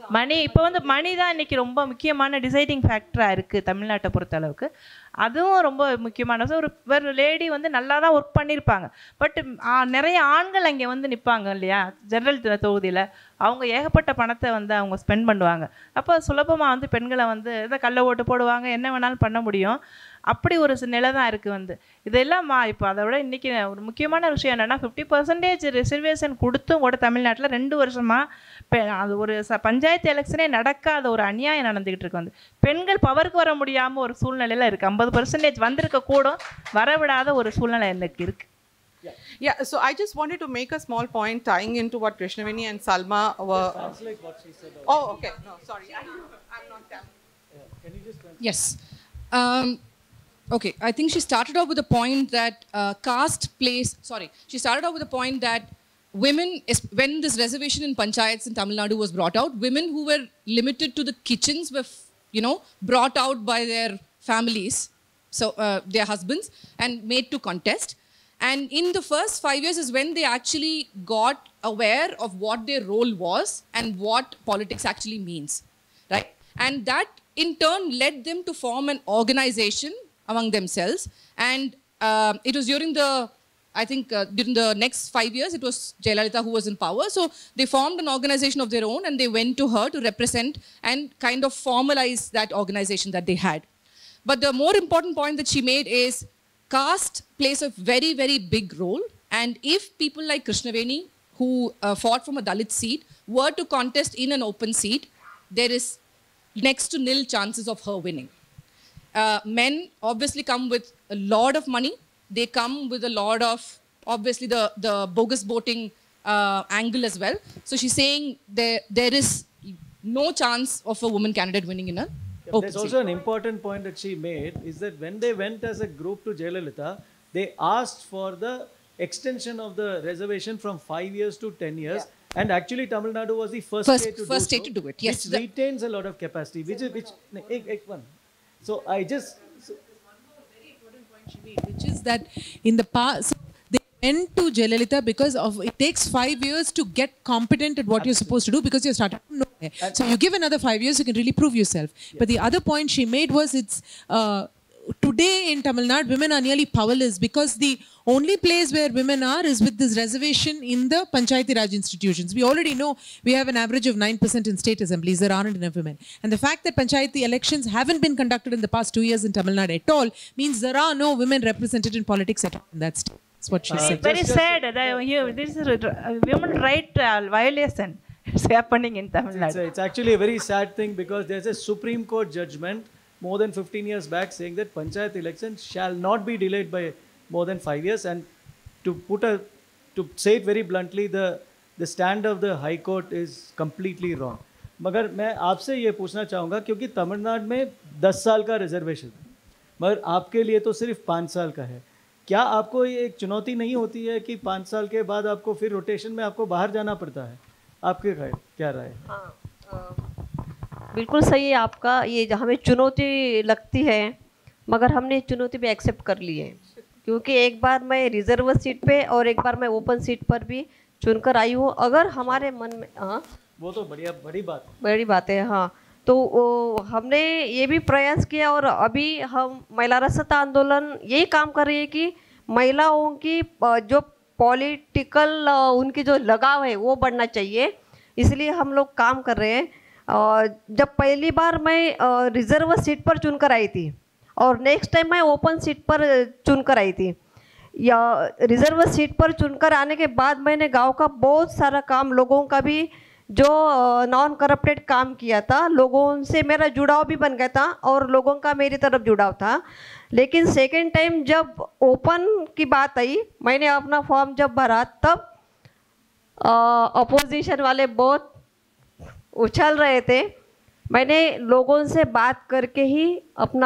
மணி இப்போ வந்து மணி தான் இன்றைக்கி ரொம்ப முக்கியமான டிசைடிங் ஃபேக்டராக இருக்குது தமிழ்நாட்டை பொறுத்த அளவுக்கு. அதுவும் ரொம்ப முக்கியமான ஒரு லேடி வந்து நல்லா தான் ஒர்க் பண்ணியிருப்பாங்க. பட் நிறைய ஆண்கள் அங்கே வந்து நிற்பாங்க இல்லையா ஜெனரல் தொகுதியில். அவங்க ஏகப்பட்ட பணத்தை வந்து அவங்க ஸ்பெண்ட் பண்ணுவாங்க. அப்போ சுலபமாக வந்து பெண்களை வந்து இதை கள்ள ஓட்டு போடுவாங்க, என்ன வேணாலும் பண்ண முடியும். அப்படி ஒரு நிலை தான் இருக்குது வந்து. இதெல்லாம் இப்போ அதை விட இன்றைக்கி ஒரு முக்கியமான விஷயம் என்னென்னா 50% ரிசர்வேஷன் கொடுத்தும் கூட தமிழ்நாட்டில் 2 வருஷமாக அது ஒரு பஞ்சாயத்து எலெக்ஷனே நடக்காத ஒரு அநியாயம் நடந்துக்கிட்டு இருக்கு வந்து. பெண்கள் பவருக்கு வர முடியாமல் ஒரு சூழ்நிலையில் இருக்குது. 50% வந்திருக்க கூட வரவிடாத ஒரு சூழ்நிலை எனக்கு இருக்குது. Yeah, so I just wanted to make a small point tying into what Krishnaveni and Salma were. Translate what she said. Oh, okay. No, sorry. I'm not done. Can you just translate? Yes. Okay, I think she started off with the point that caste plays. Sorry, she started off with the point that women, when this reservation in Panchayats in Tamil Nadu was brought out, women who were limited to the kitchens were, brought out by their families, so their husbands, and made to contest. And in the first 5 years is when they actually got aware of what their role was and what politics actually means, right? And that in turn led them to form an organization among themselves. And it was during the next 5 years, it was Jayalalitha who was in power. So they formed an organization of their own and they went to her to represent and kind of formalize that organization that they had. But the more important point that she made is caste plays a very, very big role. And if people like Krishnaveni, who fought from a Dalit seat, were to contest in an open seat, there is next to nil chances of her winning. Men obviously come with a lot of money. They come with a lot of, obviously, the bogus voting angle as well. So she's saying there is no chance of a woman candidate winning in a open There's seat. also an important point that she made is that when they went as a group to Jayalalitha, they asked for the extension of the reservation from 5 years to 10 years. Yeah. And actually Tamil Nadu was the first state to do it. Yes, which retains a lot of capacity. So I just... which is that in the past they went to Jayalalitha because of it takes 5 years to get competent at what you're supposed to do because you're starting from nowhere. So you give another 5 years, you can really prove yourself. Yeah. But the other point she made was it's today in Tamil Nadu, women are nearly powerless because the only place where women are is with this reservation in the Panchayati Raj institutions. We already know we have an average of 9% in state assemblies. There aren't enough women. And the fact that Panchayati elections haven't been conducted in the past 2 years in Tamil Nadu at all means there are no women represented in politics at all in that state. That's what she said. Very sad. This is a women right violation. It's happening in Tamil Nadu. It's actually a very sad thing because there's a Supreme Court judgment more than 15 years back saying that Panchayat elections shall not be delayed by more than 5 years. And to say it very bluntly, the stand of the High Court is completely wrong. मगर मैं आपसे ये पूछना चाहूँगा क्योंकि तमिलनाडु में 10 साल का रिजर्वेशन है मगर आपके लिए तो सिर्फ 5 साल का है. क्या आपको ये एक चुनौती नहीं होती है कि 5 साल के बाद आपको फिर रोटेशन में आपको बाहर जाना पड़ता है? आपके क्या राय है? हाँ, बिल्कुल सही है आपका. ये हमें चुनौती लगती है मगर हमने चुनौती भी एक्सेप्ट कर ली है क्योंकि एक बार मैं रिजर्व सीट पे और एक बार मैं ओपन सीट पर भी चुनकर आई हूँ. अगर हमारे मन में हाँ वो तो बड़ी बात है. हाँ, तो हमने ये भी प्रयास किया और अभी हम महिला राष्ट्रीयता आंदोलन यही काम कर रही है कि महिलाओं की जो पॉलिटिकल उनकी जो लगाव है वो बढ़ना चाहिए. इसलिए हम लोग काम कर रहे हैं. जब पहली बार मैं रिजर्व सीट पर चुनकर आई थी और नेक्स्ट टाइम मैं ओपन सीट पर चुनकर आई थी. या रिजर्व सीट पर चुनकर आने के बाद मैंने गांव का बहुत सारा काम, लोगों का भी जो नॉन करप्टेड काम किया था, लोगों से मेरा जुड़ाव भी बन गया था और लोगों का मेरी तरफ जुड़ाव था. लेकिन सेकेंड टाइम जब ओपन की बात आई, मैंने अपना फॉर्म जब भरा तब अपोजिशन वाले बहुत उछल रहे थे. मैंने लोगों से बात करके ही अपना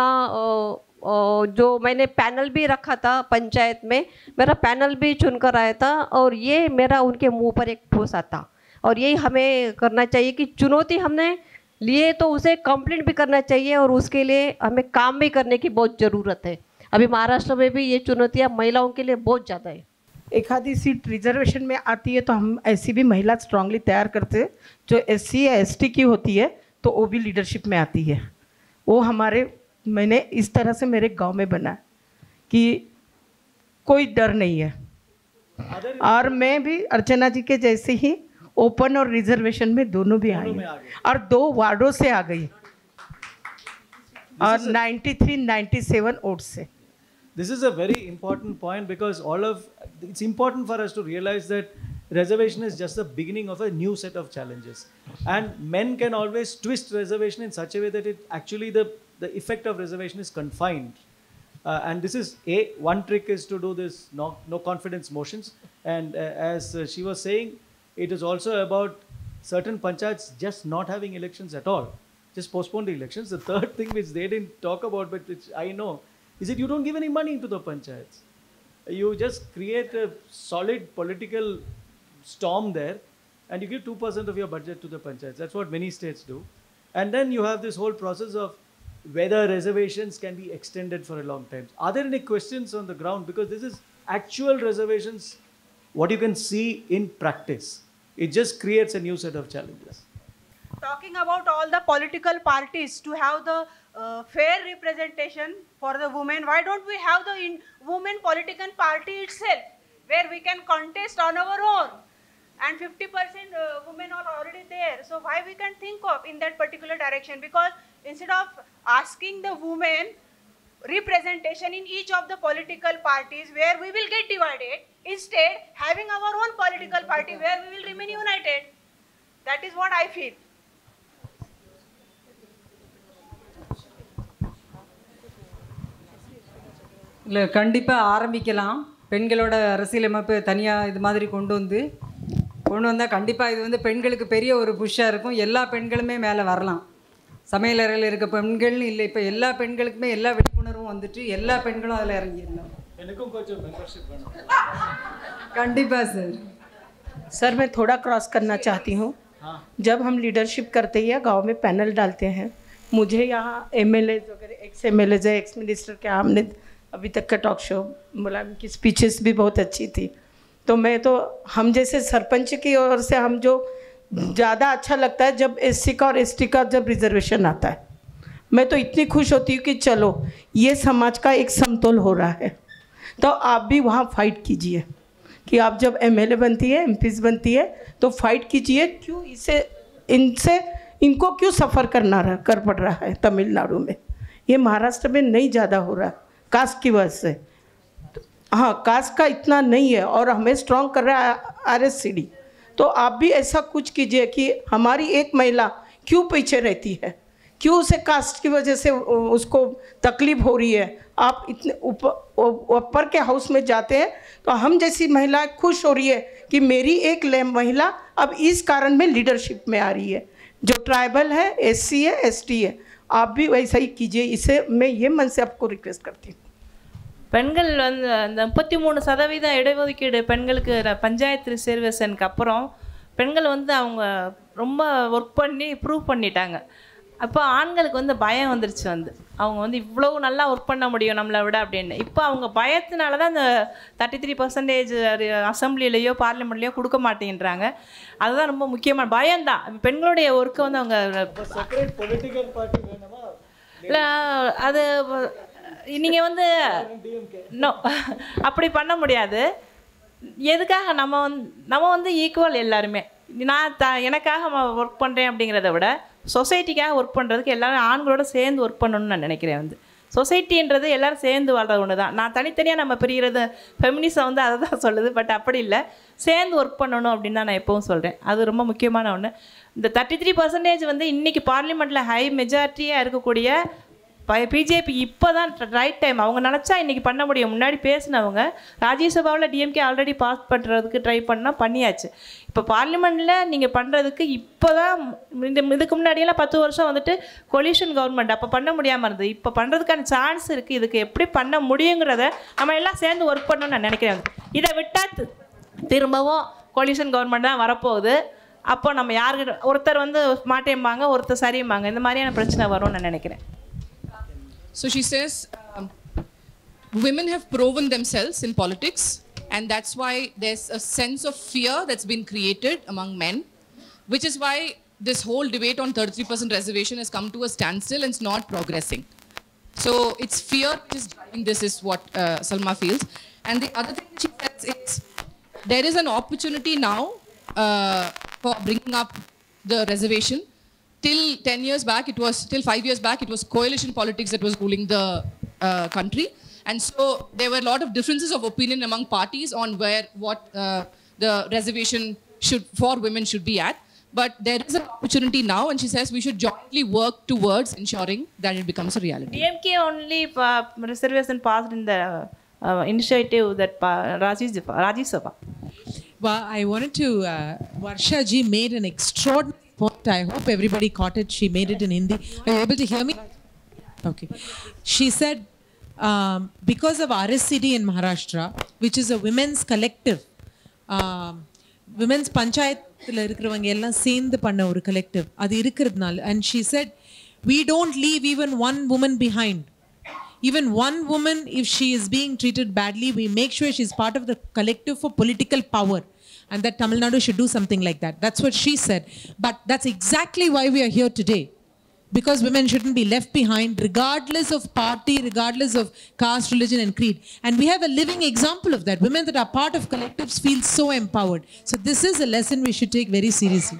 जो मैंने पैनल भी रखा था पंचायत में, मेरा पैनल भी चुनकर आया था और ये मेरा उनके मुंह पर एक ठोसा था. और यही हमें करना चाहिए कि चुनौती हमने लिए तो उसे कंप्लीट भी करना चाहिए और उसके लिए हमें काम भी करने की बहुत ज़रूरत है. अभी महाराष्ट्र में भी ये चुनौतियाँ महिलाओं के लिए बहुत ज़्यादा है. एक आधी सीट रिजर्वेशन में आती है तो हम ऐसी भी महिला स्ट्रांगली तैयार करते हैं जो SC या ST की होती है तो वो भी लीडरशिप में आती है। वो मैंने इस तरह से मेरे गांव में बना कि कोई डर नहीं है। और मैं भी अर्चना जी के जैसे ही ओपन और रिजर्वेशन में दोनों भी आई और 2 वार्डों से आ गई और 93-97 वोट से। This is a very important point because it's important for us to realize that reservation is just the beginning of a new set of challenges. And men can always twist reservation in such a way that the effect of reservation is confined. And this is one trick is to do this no confidence motions. And as she was saying, it is also about certain panchayats just not having elections at all. Just postpone the elections. The third thing which they didn't talk about, but which I know, is that you don't give any money to the panchayats. You just create a solid political storm there and you give 2% of your budget to the panchayats. That's what many states do. And then you have this whole process of whether reservations can be extended for a long time. Are there any questions on the ground? Because this is actual reservations, what you can see in practice. It just creates a new set of challenges. Talking about all the political parties to have the fair representation for the women, why don't we have the women political party itself where we can contest on our own? And 50% women are already there. So why we can think of in that particular direction? Because instead of asking the women representation in each of the political parties where we will get divided, instead having our own political party where we will remain united. That is what I feel. இல்லை கண்டிப்பாக ஆரம்பிக்கலாம். பெண்களோட அரசியலமைப்பு தனியாக இது மாதிரி கொண்டு வந்தால் கண்டிப்பாக இது வந்து பெண்களுக்கு பெரிய ஒரு புஷ்ஷாக இருக்கும். எல்லா பெண்களுமே மேலே வரலாம். சமையலறையில் இருக்க பெண்கள்னு இல்லை, இப்போ எல்லா பெண்களுக்குமே எல்லா விழிப்புணர்வும் வந்துட்டு எல்லா பெண்களும் அதில் இறங்கிடலாம். எனக்கும் கொஞ்சம் மெம்பர்ஷிப் வேணும். கண்டிப்பாக சார். सर मैं थोड़ा क्रॉस करना चाहती हूँ. जब हम लीडरशिप करते हैं या गांव में पैनल डालते हैं, मुझे यहाँ MLA वगैरह ex-MLA एक्स मिनिस्टर के हमने अभी तक का टॉक शो बोला कि स्पीचेस भी बहुत अच्छी थी. तो हम जैसे सरपंच की ओर से हम जो ज़्यादा अच्छा लगता है जब SC का और ST का जब रिजर्वेशन आता है, मैं तो इतनी खुश होती हूँ कि चलो ये समाज का एक समतोल हो रहा है. तो आप भी वहाँ फाइट कीजिए कि आप जब MLA बनती है, MPs बनती है तो फाइट कीजिए. क्यों इनको क्यों सफ़र कर पड़ रहा है तमिलनाडु में? ये महाराष्ट्र में नहीं ज़्यादा हो रहा है कास्ट की वजह से. हाँ, कास्ट का इतना नहीं है और हमें स्ट्रॉन्ग कर रहा है RSCD. तो आप भी ऐसा कुछ कीजिए कि हमारी एक महिला क्यों पीछे रहती है, क्यों उसे कास्ट की वजह से उसको तकलीफ हो रही है. आप इतने ऊपर के हाउस में जाते हैं तो हम जैसी महिलाएं खुश हो रही है कि मेरी एक महिला अब इस कारण में लीडरशिप में आ रही है. जो ट्राइबल है, SC है, ST है, आप भी वैसा ही कीजिए. इसे मैं ये मन से आपको रिक्वेस्ट करती हूँ. பெண்கள் வந்து அந்த 33% இடஒதுக்கீடு பெண்களுக்கு பஞ்சாயத்து ரிசர்வேஷனுக்கு அப்புறம் பெண்கள் வந்து அவங்க ரொம்ப ஒர்க் பண்ணி ப்ரூவ் பண்ணிட்டாங்க. அப்போ ஆண்களுக்கு வந்து பயம் வந்துருச்சு. அவங்க வந்து இவ்வளவு நல்லா ஒர்க் பண்ண முடியும் நம்மளை விட அப்படின்னு. இப்போ அவங்க பயத்தினால தான் அந்த 33% அசம்பிளிலேயோ பார்லிமெண்ட்லேயோ கொடுக்க மாட்டேங்கிறாங்க. அதுதான் ரொம்ப முக்கியமான பயம்தான். பெண்களுடைய ஒர்க்கை வந்து அவங்க இல்லை அது நீங்கள் வந்து அப்படி பண்ண முடியாது. எதுக்காக நம்ம வந்து ஈக்குவல் எல்லாருமே. நான் எனக்காக ஒர்க் பண்ணுறேன் அப்படிங்கிறத விட சொசைட்டிக்காக ஒர்க் பண்ணுறதுக்கு எல்லோரும் ஆண்களோட சேர்ந்து ஒர்க் பண்ணணும்னு நான் நினைக்கிறேன். சொசைட்டின்றது எல்லோரும் சேர்ந்து வாழ்கிற ஒன்று தான். நான் தனித்தனியாக நம்ம பிரிகிறது ஃபெமினிசம் வந்து அதை தான் சொல்லுது. பட் அப்படி இல்லை, சேர்ந்து ஒர்க் பண்ணணும் அப்படின்னு தான் நான் எப்பவும் சொல்கிறேன். அது ரொம்ப முக்கியமான ஒன்று. இந்த 33% வந்து இன்றைக்கி பார்லிமெண்ட்டில் ஹை மெஜாரிட்டியாக இருக்கக்கூடிய பிஜேபி இப்போ தான் ரைட் டைம். அவங்க நினச்சா இன்றைக்கி பண்ண முடியும். முன்னாடி பேசினவங்க ராஜ்யசபாவில் DMK ஆல்ரெடி பாஸ் பண்ணுறதுக்கு ட்ரை பண்ணியாச்சு. இப்போ பார்லிமெண்ட்டில் நீங்கள் பண்ணுறதுக்கு இப்போ தான் இதுக்கு முன்னாடியெல்லாம் 10 வருஷம் வந்துட்டு கொலிஷன் கவர்மெண்ட் அப்போ பண்ண முடியாமல் இருந்தது. இப்போ பண்ணுறதுக்கான சான்ஸ் இருக்குது. இதுக்கு எப்படி பண்ண முடியுங்கிறத நம்ம எல்லாம் சேர்ந்து ஒர்க் பண்ணணும்னு நான் நினைக்கிறேன். இதை விட்டால் திரும்பவும் கொலிஷன் கவர்மெண்ட் தான் வரப்போகுது. அப்போ நம்ம யாருக்கு ஒருத்தர் வந்து மாட்டேம்பாங்க, ஒருத்தர் சரியும்பாங்க. இந்த மாதிரியான பிரச்சனை வரும்னு நான் நினைக்கிறேன். So she says, women have proven themselves in politics And that's why there's a sense of fear that's been created among men, which is why this whole debate on 33% reservation has come to a standstill and it's not progressing. So it's fear which is driving this, is what Salma feels. And the other thing she says is, there is an opportunity now for bringing up the reservation. Till 10 years back, till 5 years back, it was coalition politics that was ruling the country. And so there were a lot of differences of opinion among parties on what the reservation for women should be at. But there is an opportunity now, and she says we should jointly work towards ensuring that it becomes a reality. DMK only reservation passed in the initiative that Rajya Sabha. Well, I wanted to, Varsha ji made an extraordinary point. I hope everybody caught it. She made it in Hindi. Are you able to hear me? Okay. She said, because of RSCD in Maharashtra, which is a women's collective, women's panchayat collective, and she said, we don't leave even one woman behind. Even one woman, if she is being treated badly, we make sure she's part of the collective for political power. And that Tamil Nadu should do something like that. That's what she said. But that's exactly why we are here today. Because women shouldn't be left behind, regardless of party, regardless of caste, religion and creed. And we have a living example of that. Women that are part of collectives feel so empowered. So this is a lesson we should take very seriously.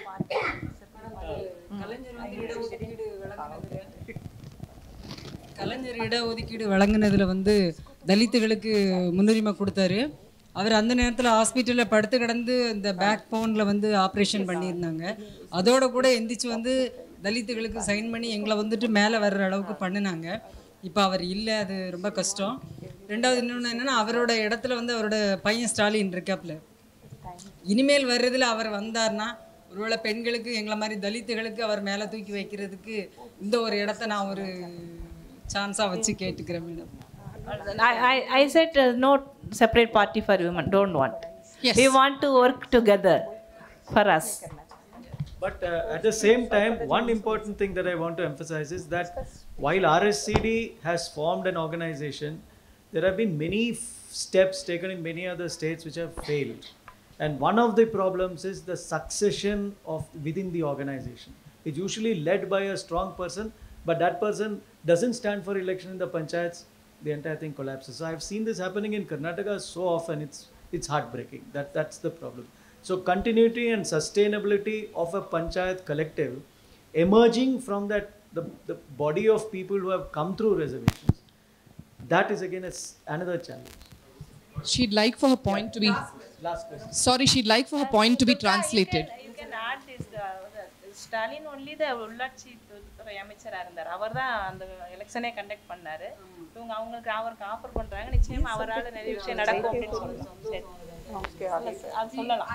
கலைஞர் இட ஒதுக்கீடு வழங்கினதில் வந்து தலித்துகளுக்கு முன்னுரிமை கொடுத்தாரு. அவர் அந்த நேரத்தில் ஹாஸ்பிட்டலில் படுத்து கிடந்து இந்த பேக் போனில் வந்து ஆப்ரேஷன் பண்ணியிருந்தாங்க. அதோட கூட எந்திரிச்சு வந்து தலித்துகளுக்கு சைன் பண்ணி எங்களை வந்துட்டு மேலே வர்ற அளவுக்கு பண்ணினாங்க. இப்போ அவர் இல்லை, அது ரொம்ப கஷ்டம். ரெண்டாவது இன்னொன்று என்னென்னா, அவரோட இடத்துல வந்து அவரோட பையன் ஸ்டாலின் இருக்காப்புல. இனிமேல் வர்றதில் அவர் வந்தார்னா ஒருவேளை பெண்களுக்கு எங்களை மாதிரி தலித்துகளுக்கு அவர் மேலே தூக்கி வைக்கிறதுக்கு இந்த ஒரு இடத்த நான் ஒரு சான்ஸாக வச்சு கேட்டுக்கிறேன் madam. I said no separate party for women, don't want. Yes. We want to work together for us. But at the same time, one important thing that I want to emphasize is that while RSCD has formed an organization, there have been many steps taken in many other states which have failed. And one of the problems is the succession within the organization. It's usually led by a strong person, but that person doesn't stand for election in the panchayats, the entire thing collapses. So I've seen this happening in Karnataka so often, it's heartbreaking. That's the problem. So continuity and sustainability of a panchayat collective emerging from that, the body of people who have come through reservations, that is again another challenge. She'd like for her point to be... Last question. Sorry, she'd like for her point to be translated. You can add this, Stalin only the உள்ளாட்சி துறை அமைச்சராக இருந்தார். அவர் தான் அந்த எலெக்ஷனே conduct பண்ணாரு. இவங்க அவருக்கு offer பண்ணுறாங்க, நிச்சயமாக அவரால் நிறைய விஷயம் நடக்கும் அப்படின்னு சொல்லலாம். சரி, அது சொல்லலாம்.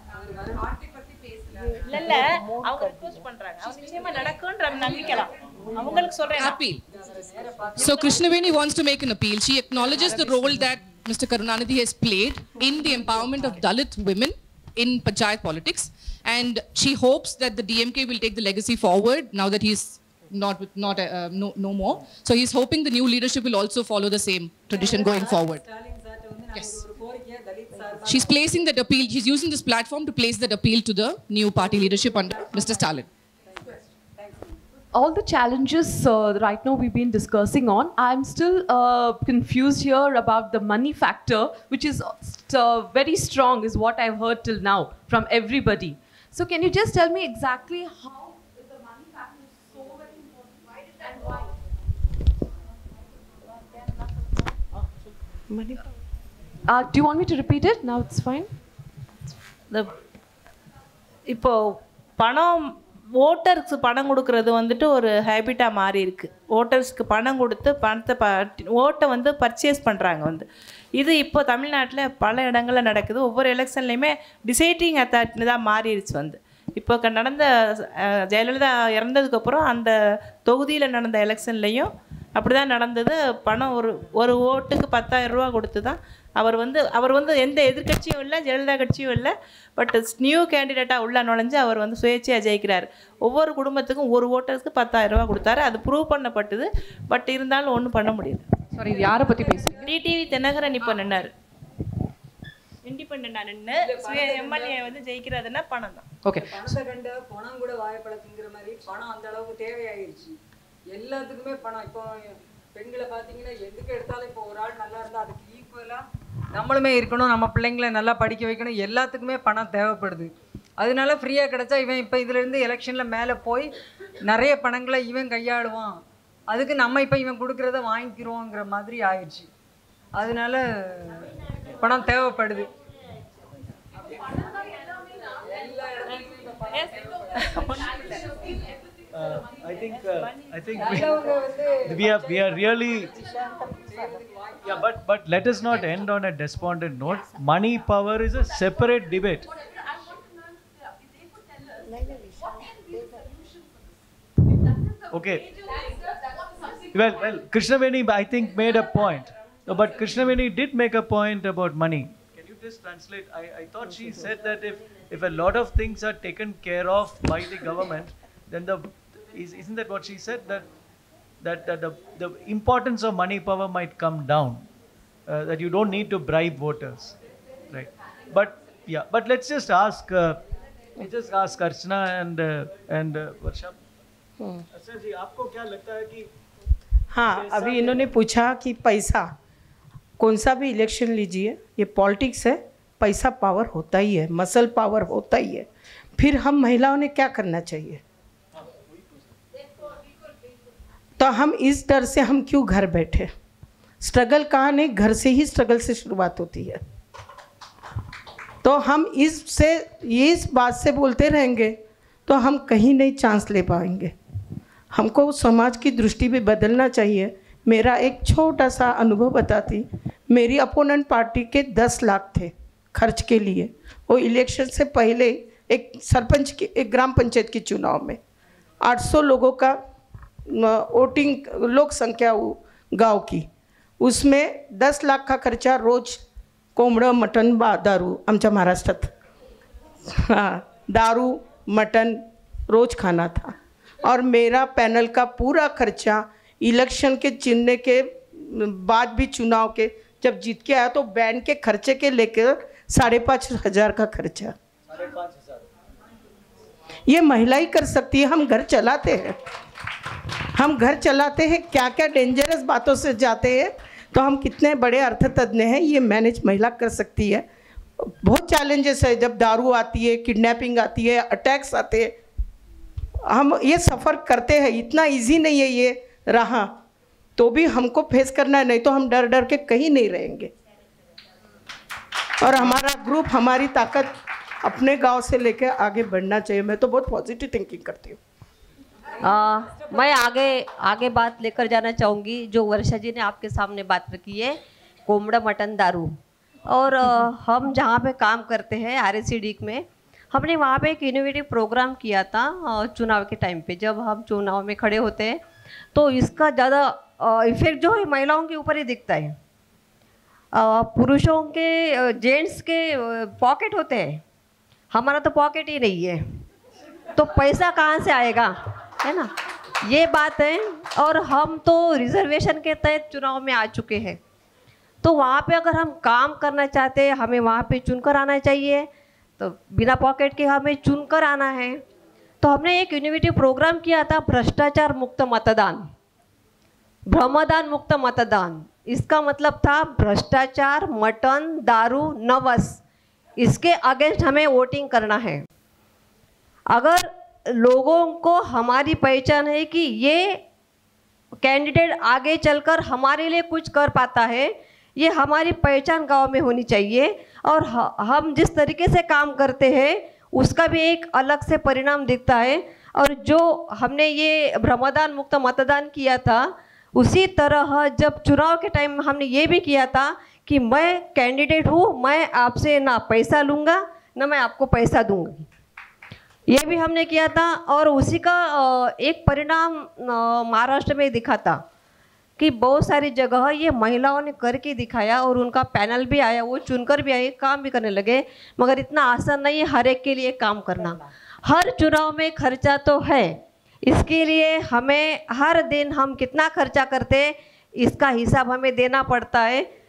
இல்லை அவங்க ரிக்வெஸ்ட் பண்ணுறாங்க, அவங்க நிச்சயமாக நடக்கும்ன்ற நம்பிக்கலாம். அவங்களுக்கு சொல்கிறேன். Appeal. So Krishnaveni wants to make an appeal. She acknowledges the role that Mr. Karunanidhi has played in the empowerment of Dalit women in panchayat politics, and she hopes that the DMK will take the legacy forward now that he's no more. So he's hoping the new leadership will also follow the same tradition going forward. Yes. She's placing that appeal. She's using this platform to place that appeal to the new party leadership under Mr. Stalin. All the challenges right now we've been discussing on, I'm still confused here about the money factor, which is very strong, is what I've heard till now from everybody. So can you just tell me exactly how the money factor is so very important? Why did that, and why? Money. Do you want me to repeat it? Now it's fine. இப்போ பணம் ஓட்டர்ஸ்க்கு பணம் கொடுக்கறது வந்துட்டு ஒரு ஹேபிட்டாக மாறி இருக்குது. ஓட்டர்ஸ்க்கு பணம் கொடுத்து ஓட்டை வந்து பர்ச்சேஸ் பண்ணுறாங்க வந்து. இது இப்போ தமிழ்நாட்டில் பல இடங்களில் நடக்குது. ஒவ்வொரு எலெக்ஷன்லேயுமே டிசைடிங் அத்தாரிட்டி தான் மாறிடுச்சு வந்து. இப்போ நடந்த ஜெயலலிதா இறந்ததுக்கப்புறம் அந்த தொகுதியில் நடந்த எலெக்ஷன்லேயும் அப்படி தான் நடந்தது. பணம் ஒரு ஓட்டுக்கு 10,000 ரூபா கொடுத்து தான் அவர் வந்து எந்த எதிர்கட்சியும் இல்லை, ஜெயலலிதா கட்சியும் இல்லை, பட் நியூ கேண்டிடேட்டாக உள்ள நுழைஞ்சு அவர் வந்து சுயேட்சையாக ஜெயிக்கிறார். ஒவ்வொரு குடும்பத்துக்கும் ஒரு ஓட்டர்ஸ்க்கு 10,000 ரூபா கொடுத்தாரு. அது ப்ரூவ் பண்ணப்பட்டது. பட் இருந்தாலும் ஒன்றும் பண்ண முடியல. சாரி, யாரை பற்றி பேசுகிறீங்க? டிடிவி தினகரன் இப்போ நின்னார். இண்டிபெண்டன்டா நின்று எம்எல்ஏ வந்து ஜெயிக்கிறதுனா பணம் தான். ஓகே, பணத்தை கண்ட பணம் கூட வாழைப்பழத்துங்கிற மாதிரி பணம் அந்த அளவுக்கு தேவையாயிருச்சு. எல்லாத்துக்குமே பணம். இப்போ பெண்களை பார்த்தீங்கன்னா எதுக்கு எடுத்தாலும் இப்போ ஒரு ஆள் நல்லா இருந்தால் அதுக்கு ஈக்குவலாக நம்மளுமே இருக்கணும், நம்ம பிள்ளைங்களை நல்லா படிக்க வைக்கணும், எல்லாத்துக்குமே பணம் தேவைப்படுது. அதனால ஃப்ரீயாக கிடச்சா இவன் இப்போ இதுலேருந்து எலெக்ஷனில் மேலே போய் நிறைய பணங்களை இவன் கையாளுவான், அதுக்கு நம்ம இப்போ இவன் கொடுக்குறத வாங்கிக்கிறோங்கிற மாதிரி ஆயிடுச்சு. அதனால பணம் தேவைப்படுது. I think we are really but let us not end on a despondent note. Money power is a separate debate. Okay. Well, Krishnaveni I think made a point. No, but Krishnaveni did make a point about money. Can you just translate? I thought she said that if a lot of things are taken care of by the government, then isn't that what she said? That the importance of money power might come down. That you don't need to bribe voters, right? But let's just ask. Archana and Varsha. अच्छा जी, आपको क्या लगता है कि हाँ, अभी इन्होंने पूछा कि पैसा, कौन सा भी इलेक्शन लीजिए, ये पॉलिटिक्स है, पैसा पावर होता ही है, मसल पावर होता ही है। फिर हम महिलाओं ने क्या करना चाहिए? तो हम इस डर से हम क्यों घर बैठे? स्ट्रगल कहाँ नहीं, घर से ही स्ट्रगल से शुरुआत होती है। तो हम इस बात से बोलते रहेंगे तो हम कहीं नहीं चांस ले पाएंगे। हमको समाज की दृष्टि भी बदलना चाहिए। मेरा एक छोटा सा अनुभव बताती, मेरी अपोनेंट पार्टी के 10 लाख थे खर्च के लिए। वो इलेक्शन से पहले एक ग्राम पंचायत के चुनाव में 800 लोगों का वोटिंग लोक संख्या गांव की, उसमें 10 लाख का खर्चा रोज कोंबडं मटन दारू आमच्या महाराष्ट्रात, हाँ, दारू मटन रोज खाना था। और मेरा पैनल का पूरा खर्चा इलेक्शन के चिन्ह के बाद भी चुनाव के जब जीत के आया तो बैंड के खर्चे के लेकर 5,500 का खर्चा। 5,500 ये महिला ही कर सकती है। हम घर चलाते हैं, क्या क्या डेंजरस बातों से जाते हैं, तो हम कितने बड़े अर्थतज्ञ हैं, ये मैनेज महिला कर सकती है। बहुत चैलेंजेस है, जब दारू आती है, किडनैपिंग आती है, अटैक्स आते हैं, हम ये सफ़र करते हैं। इतना इजी नहीं है ये रहा, तो भी हमको फेस करना है, नहीं तो हम डर डर के कहीं नहीं रहेंगे। और हमारा ग्रुप, हमारी ताकत अपने गांव से लेकर आगे बढ़ना चाहिए। मैं तो बहुत पॉजिटिव थिंकिंग करती हूँ। मैं आगे बात लेकर जाना चाहूँगी। जो वर्षा जी ने आपके सामने बात रखी है, कोंबड़ा मटन दारू, और हम जहाँ पे काम करते हैं RSCD में, हमने वहाँ पे एक इनोवेटिव प्रोग्राम किया था चुनाव के टाइम पे। जब हम चुनाव में खड़े होते हैं तो इसका ज़्यादा इफेक्ट जो है महिलाओं के ऊपर ही दिखता है। पुरुषों के, जेंट्स के पॉकेट होते हैं, हमारा तो पॉकेट ही नहीं है, तो पैसा कहाँ से आएगा, है ना, ये बात है। और हम तो रिजर्वेशन के तहत चुनाव में आ चुके हैं, तो वहाँ पे अगर हम काम करना चाहते हैं, हमें वहाँ पे चुनकर आना चाहिए। तो बिना पॉकेट के हमें चुनकर आना है। तो हमने एक इनोवेटिव प्रोग्राम किया था, भ्रष्टाचार मुक्त मतदान, भ्रमदान मुक्त मतदान। इसका मतलब था भ्रष्टाचार, मटन, दारू, नवस, इसके अगेंस्ट हमें वोटिंग करना है। अगर लोगों को हमारी पहचान है कि ये कैंडिडेट आगे चलकर हमारे लिए कुछ कर पाता है, ये हमारी पहचान गांव में होनी चाहिए। और हम जिस तरीके से काम करते हैं उसका भी एक अलग से परिणाम दिखता है। और जो हमने ये भ्रमदान मुक्त मतदान किया था, उसी तरह जब चुनाव के टाइम हमने ये भी किया था कि मैं कैंडिडेट हूँ, मैं आपसे ना पैसा लूँगा ना मैं आपको पैसा दूँगी, ये भी हमने किया था। और उसी का एक परिणाम महाराष्ट्र में दिखा था कि बहुत सारी जगह ये महिलाओं ने करके दिखाया और उनका पैनल भी आया, वो चुनकर भी आए, काम भी करने लगे। मगर इतना आसान नहीं है हर एक के लिए काम करना। हर चुनाव में खर्चा तो है, इसके लिए हमें हर दिन हम कितना खर्चा करते हैं इसका हिसाब हमें देना पड़ता है।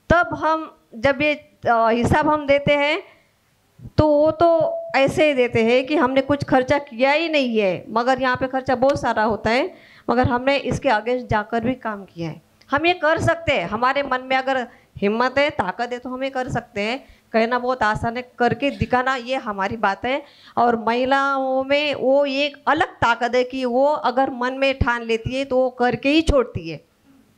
तब हम जब ये हिसाब हम देते हैं तो वो तो ऐसे ही देते हैं कि हमने कुछ खर्चा किया ही नहीं है, मगर यहाँ पे खर्चा बहुत सारा होता है, मगर हमने इसके आगे जाकर भी काम किया है। हम ये कर सकते हैं, हमारे मन में अगर हिम्मत है, ताकत है तो हम ये कर सकते हैं। कहना बहुत आसान है, करके दिखाना ये हमारी बात है। और महिलाओं में वो एक अलग ताकत है कि वो अगर मन में ठान लेती है तो वो करके ही छोड़ती है।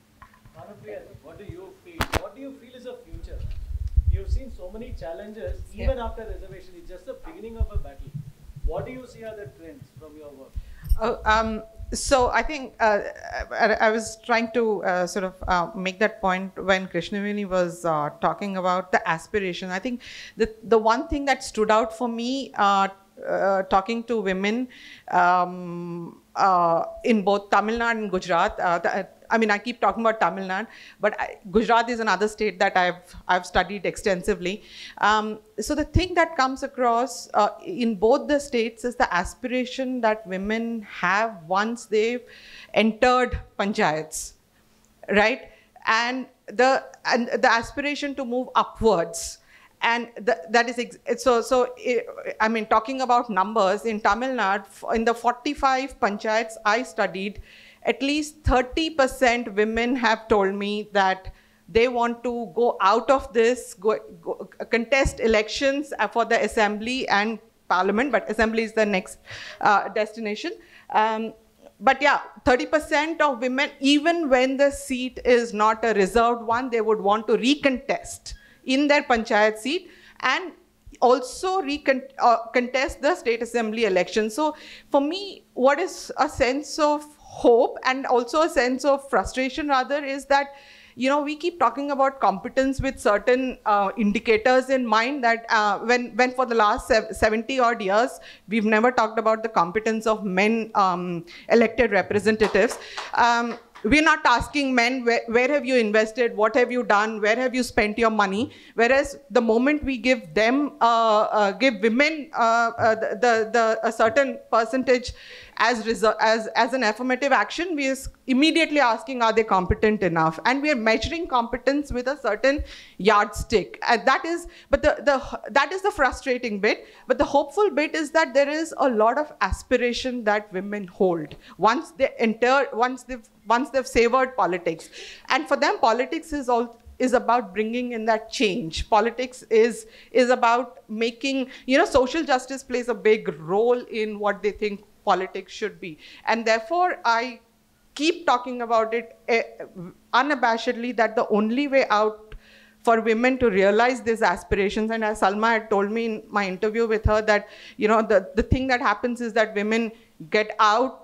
What do you feel is the future? You've seen so many challenges even after reservation. It's just the beginning of a battle. What do you see are the trends from your work? So I think I was trying to sort of make that point when Krishnaveni was talking about the aspiration. I think the one thing that stood out for me talking to women in both Tamil Nadu and Gujarat. I mean, I keep talking about Tamil Nadu, but Gujarat is another state that I've studied extensively. So the thing that comes across in both the states is the aspiration that women have once they've entered panchayats, right? And the aspiration to move upwards. And that is I mean, talking about numbers in Tamil Nadu, in the 45 panchayats I studied, at least 30% women have told me that they want to go out of this, go contest elections for the assembly and parliament, but assembly is the next destination. But yeah, 30% of women, even when the seat is not a reserved one, they would want to recontest in their panchayat seat and also contest the state assembly election. So for me, what is a sense of hope and also a sense of frustration rather is that, you know, we keep talking about competence with certain indicators in mind that when for the last 70 odd years, we've never talked about the competence of men elected representatives. We're not asking men, where have you invested, what have you done, where have you spent your money? Whereas the moment we give them, give women a certain percentage as an affirmative action, we are immediately asking, are they competent enough? And we are measuring competence with a certain yardstick. And that is the frustrating bit. But the hopeful bit is that there is a lot of aspiration that women hold once they enter, once they've savored politics. And for them, politics is about bringing in that change. Politics is about making, you know, social justice plays a big role in what they think politics should be. And therefore, I keep talking about it unabashedly that the only way out for women to realize these aspirations, and as Salma had told me in my interview with her, that, you know, the thing that happens is that women get out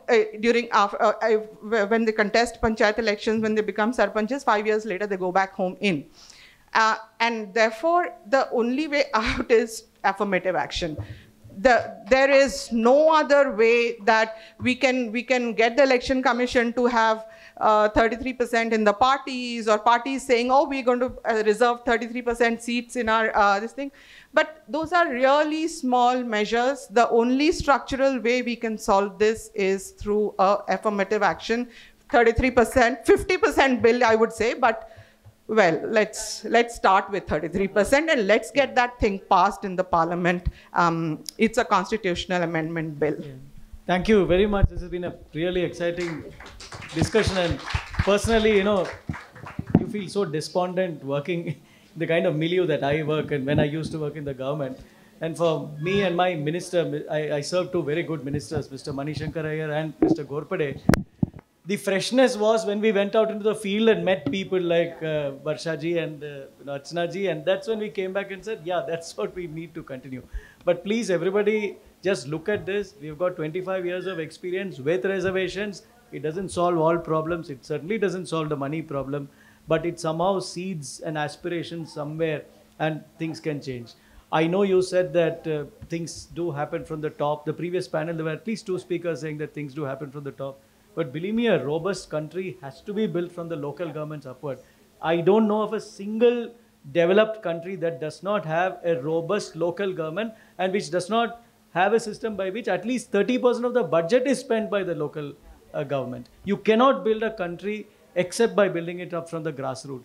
when they contest panchayat elections, when they become sarpanches, 5 years later they go back home in. And therefore, the only way out is affirmative action. There is no other way that we can get the election commission to have 33% in the parties, or parties saying, oh, we're going to reserve 33% seats in our this thing. But those are really small measures. The only structural way we can solve this is through affirmative action. 33%, 50% bill, I would say, but well, let's start with 33% and let's get that thing passed in the parliament. It's a constitutional amendment bill. Yeah. Thank you very much. This has been a really exciting discussion, and personally, you know, you feel so despondent working the kind of milieu that I work in when I used to work in the government. And for me and my minister, I served two very good ministers, Mr. Manishankar Iyer and Mr. Gorpade. The freshness was when we went out into the field and met people like Varshaji and Archanaji, and that's when we came back and said, yeah, that's what we need to continue. But please, everybody, just look at this. We've got 25 years of experience with reservations. It doesn't solve all problems. It certainly doesn't solve the money problem, but it somehow seeds an aspiration somewhere and things can change. I know you said that things do happen from the top. The previous panel, there were at least 2 speakers saying that things do happen from the top. But believe me, a robust country has to be built from the local governments upward. I don't know of a single developed country that does not have a robust local government and which does not have a system by which at least 30% of the budget is spent by the local government. You cannot build a country except by building it up from the grassroots.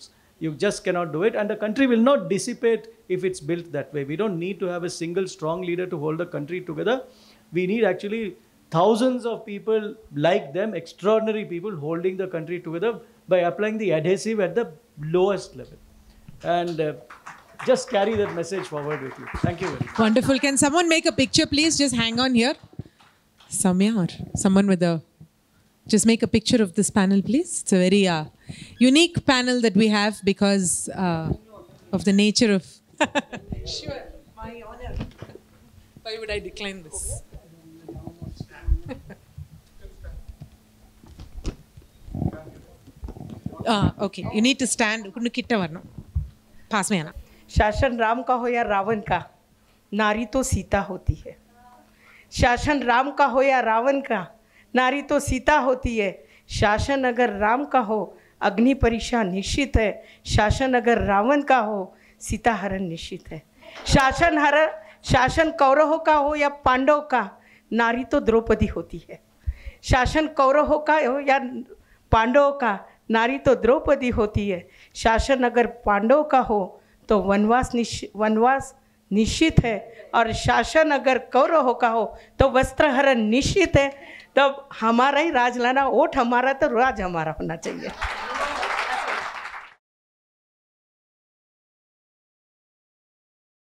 You just cannot do it, and the country will not dissipate if it's built that way. We don't need to have a single strong leader to hold the country together. We need actually thousands of people like them, extraordinary people holding the country together by applying the adhesive at the lowest level. And just carry that message forward with you. Thank you very much. Wonderful. Can someone make a picture, please? Just hang on here. Samya or someone with a... Just make a picture of this panel, please. It's a very unique panel that we have because of the nature of... Sure. My honor. Why would I decline this? Okay. You need to stand. Pass me, Anna. शासन राम का हो या रावण का, नारी तो सीता होती है. शासन राम का हो या रावण का, नारी तो सीता होती है. शासन अगर राम का हो, अग्नि परीक्षा निश्चित है. शासन अगर रावण का हो, सीता हरण निश्चित है. शासन कौरवों का हो या पांडव का, नारी तो द्रौपदी होती है. शासन कौरवों का हो या पांडवों का, नारी तो द्रौपदी होती है. शासन अगर पांडव का हो तो वनवास निश्चित है, और शासन अगर कौरवों का हो तो वस्त्रहरण निश्चित है. तब हमारा ही राज लाना, वोट हमारा तो राज हमारा होना चाहिए.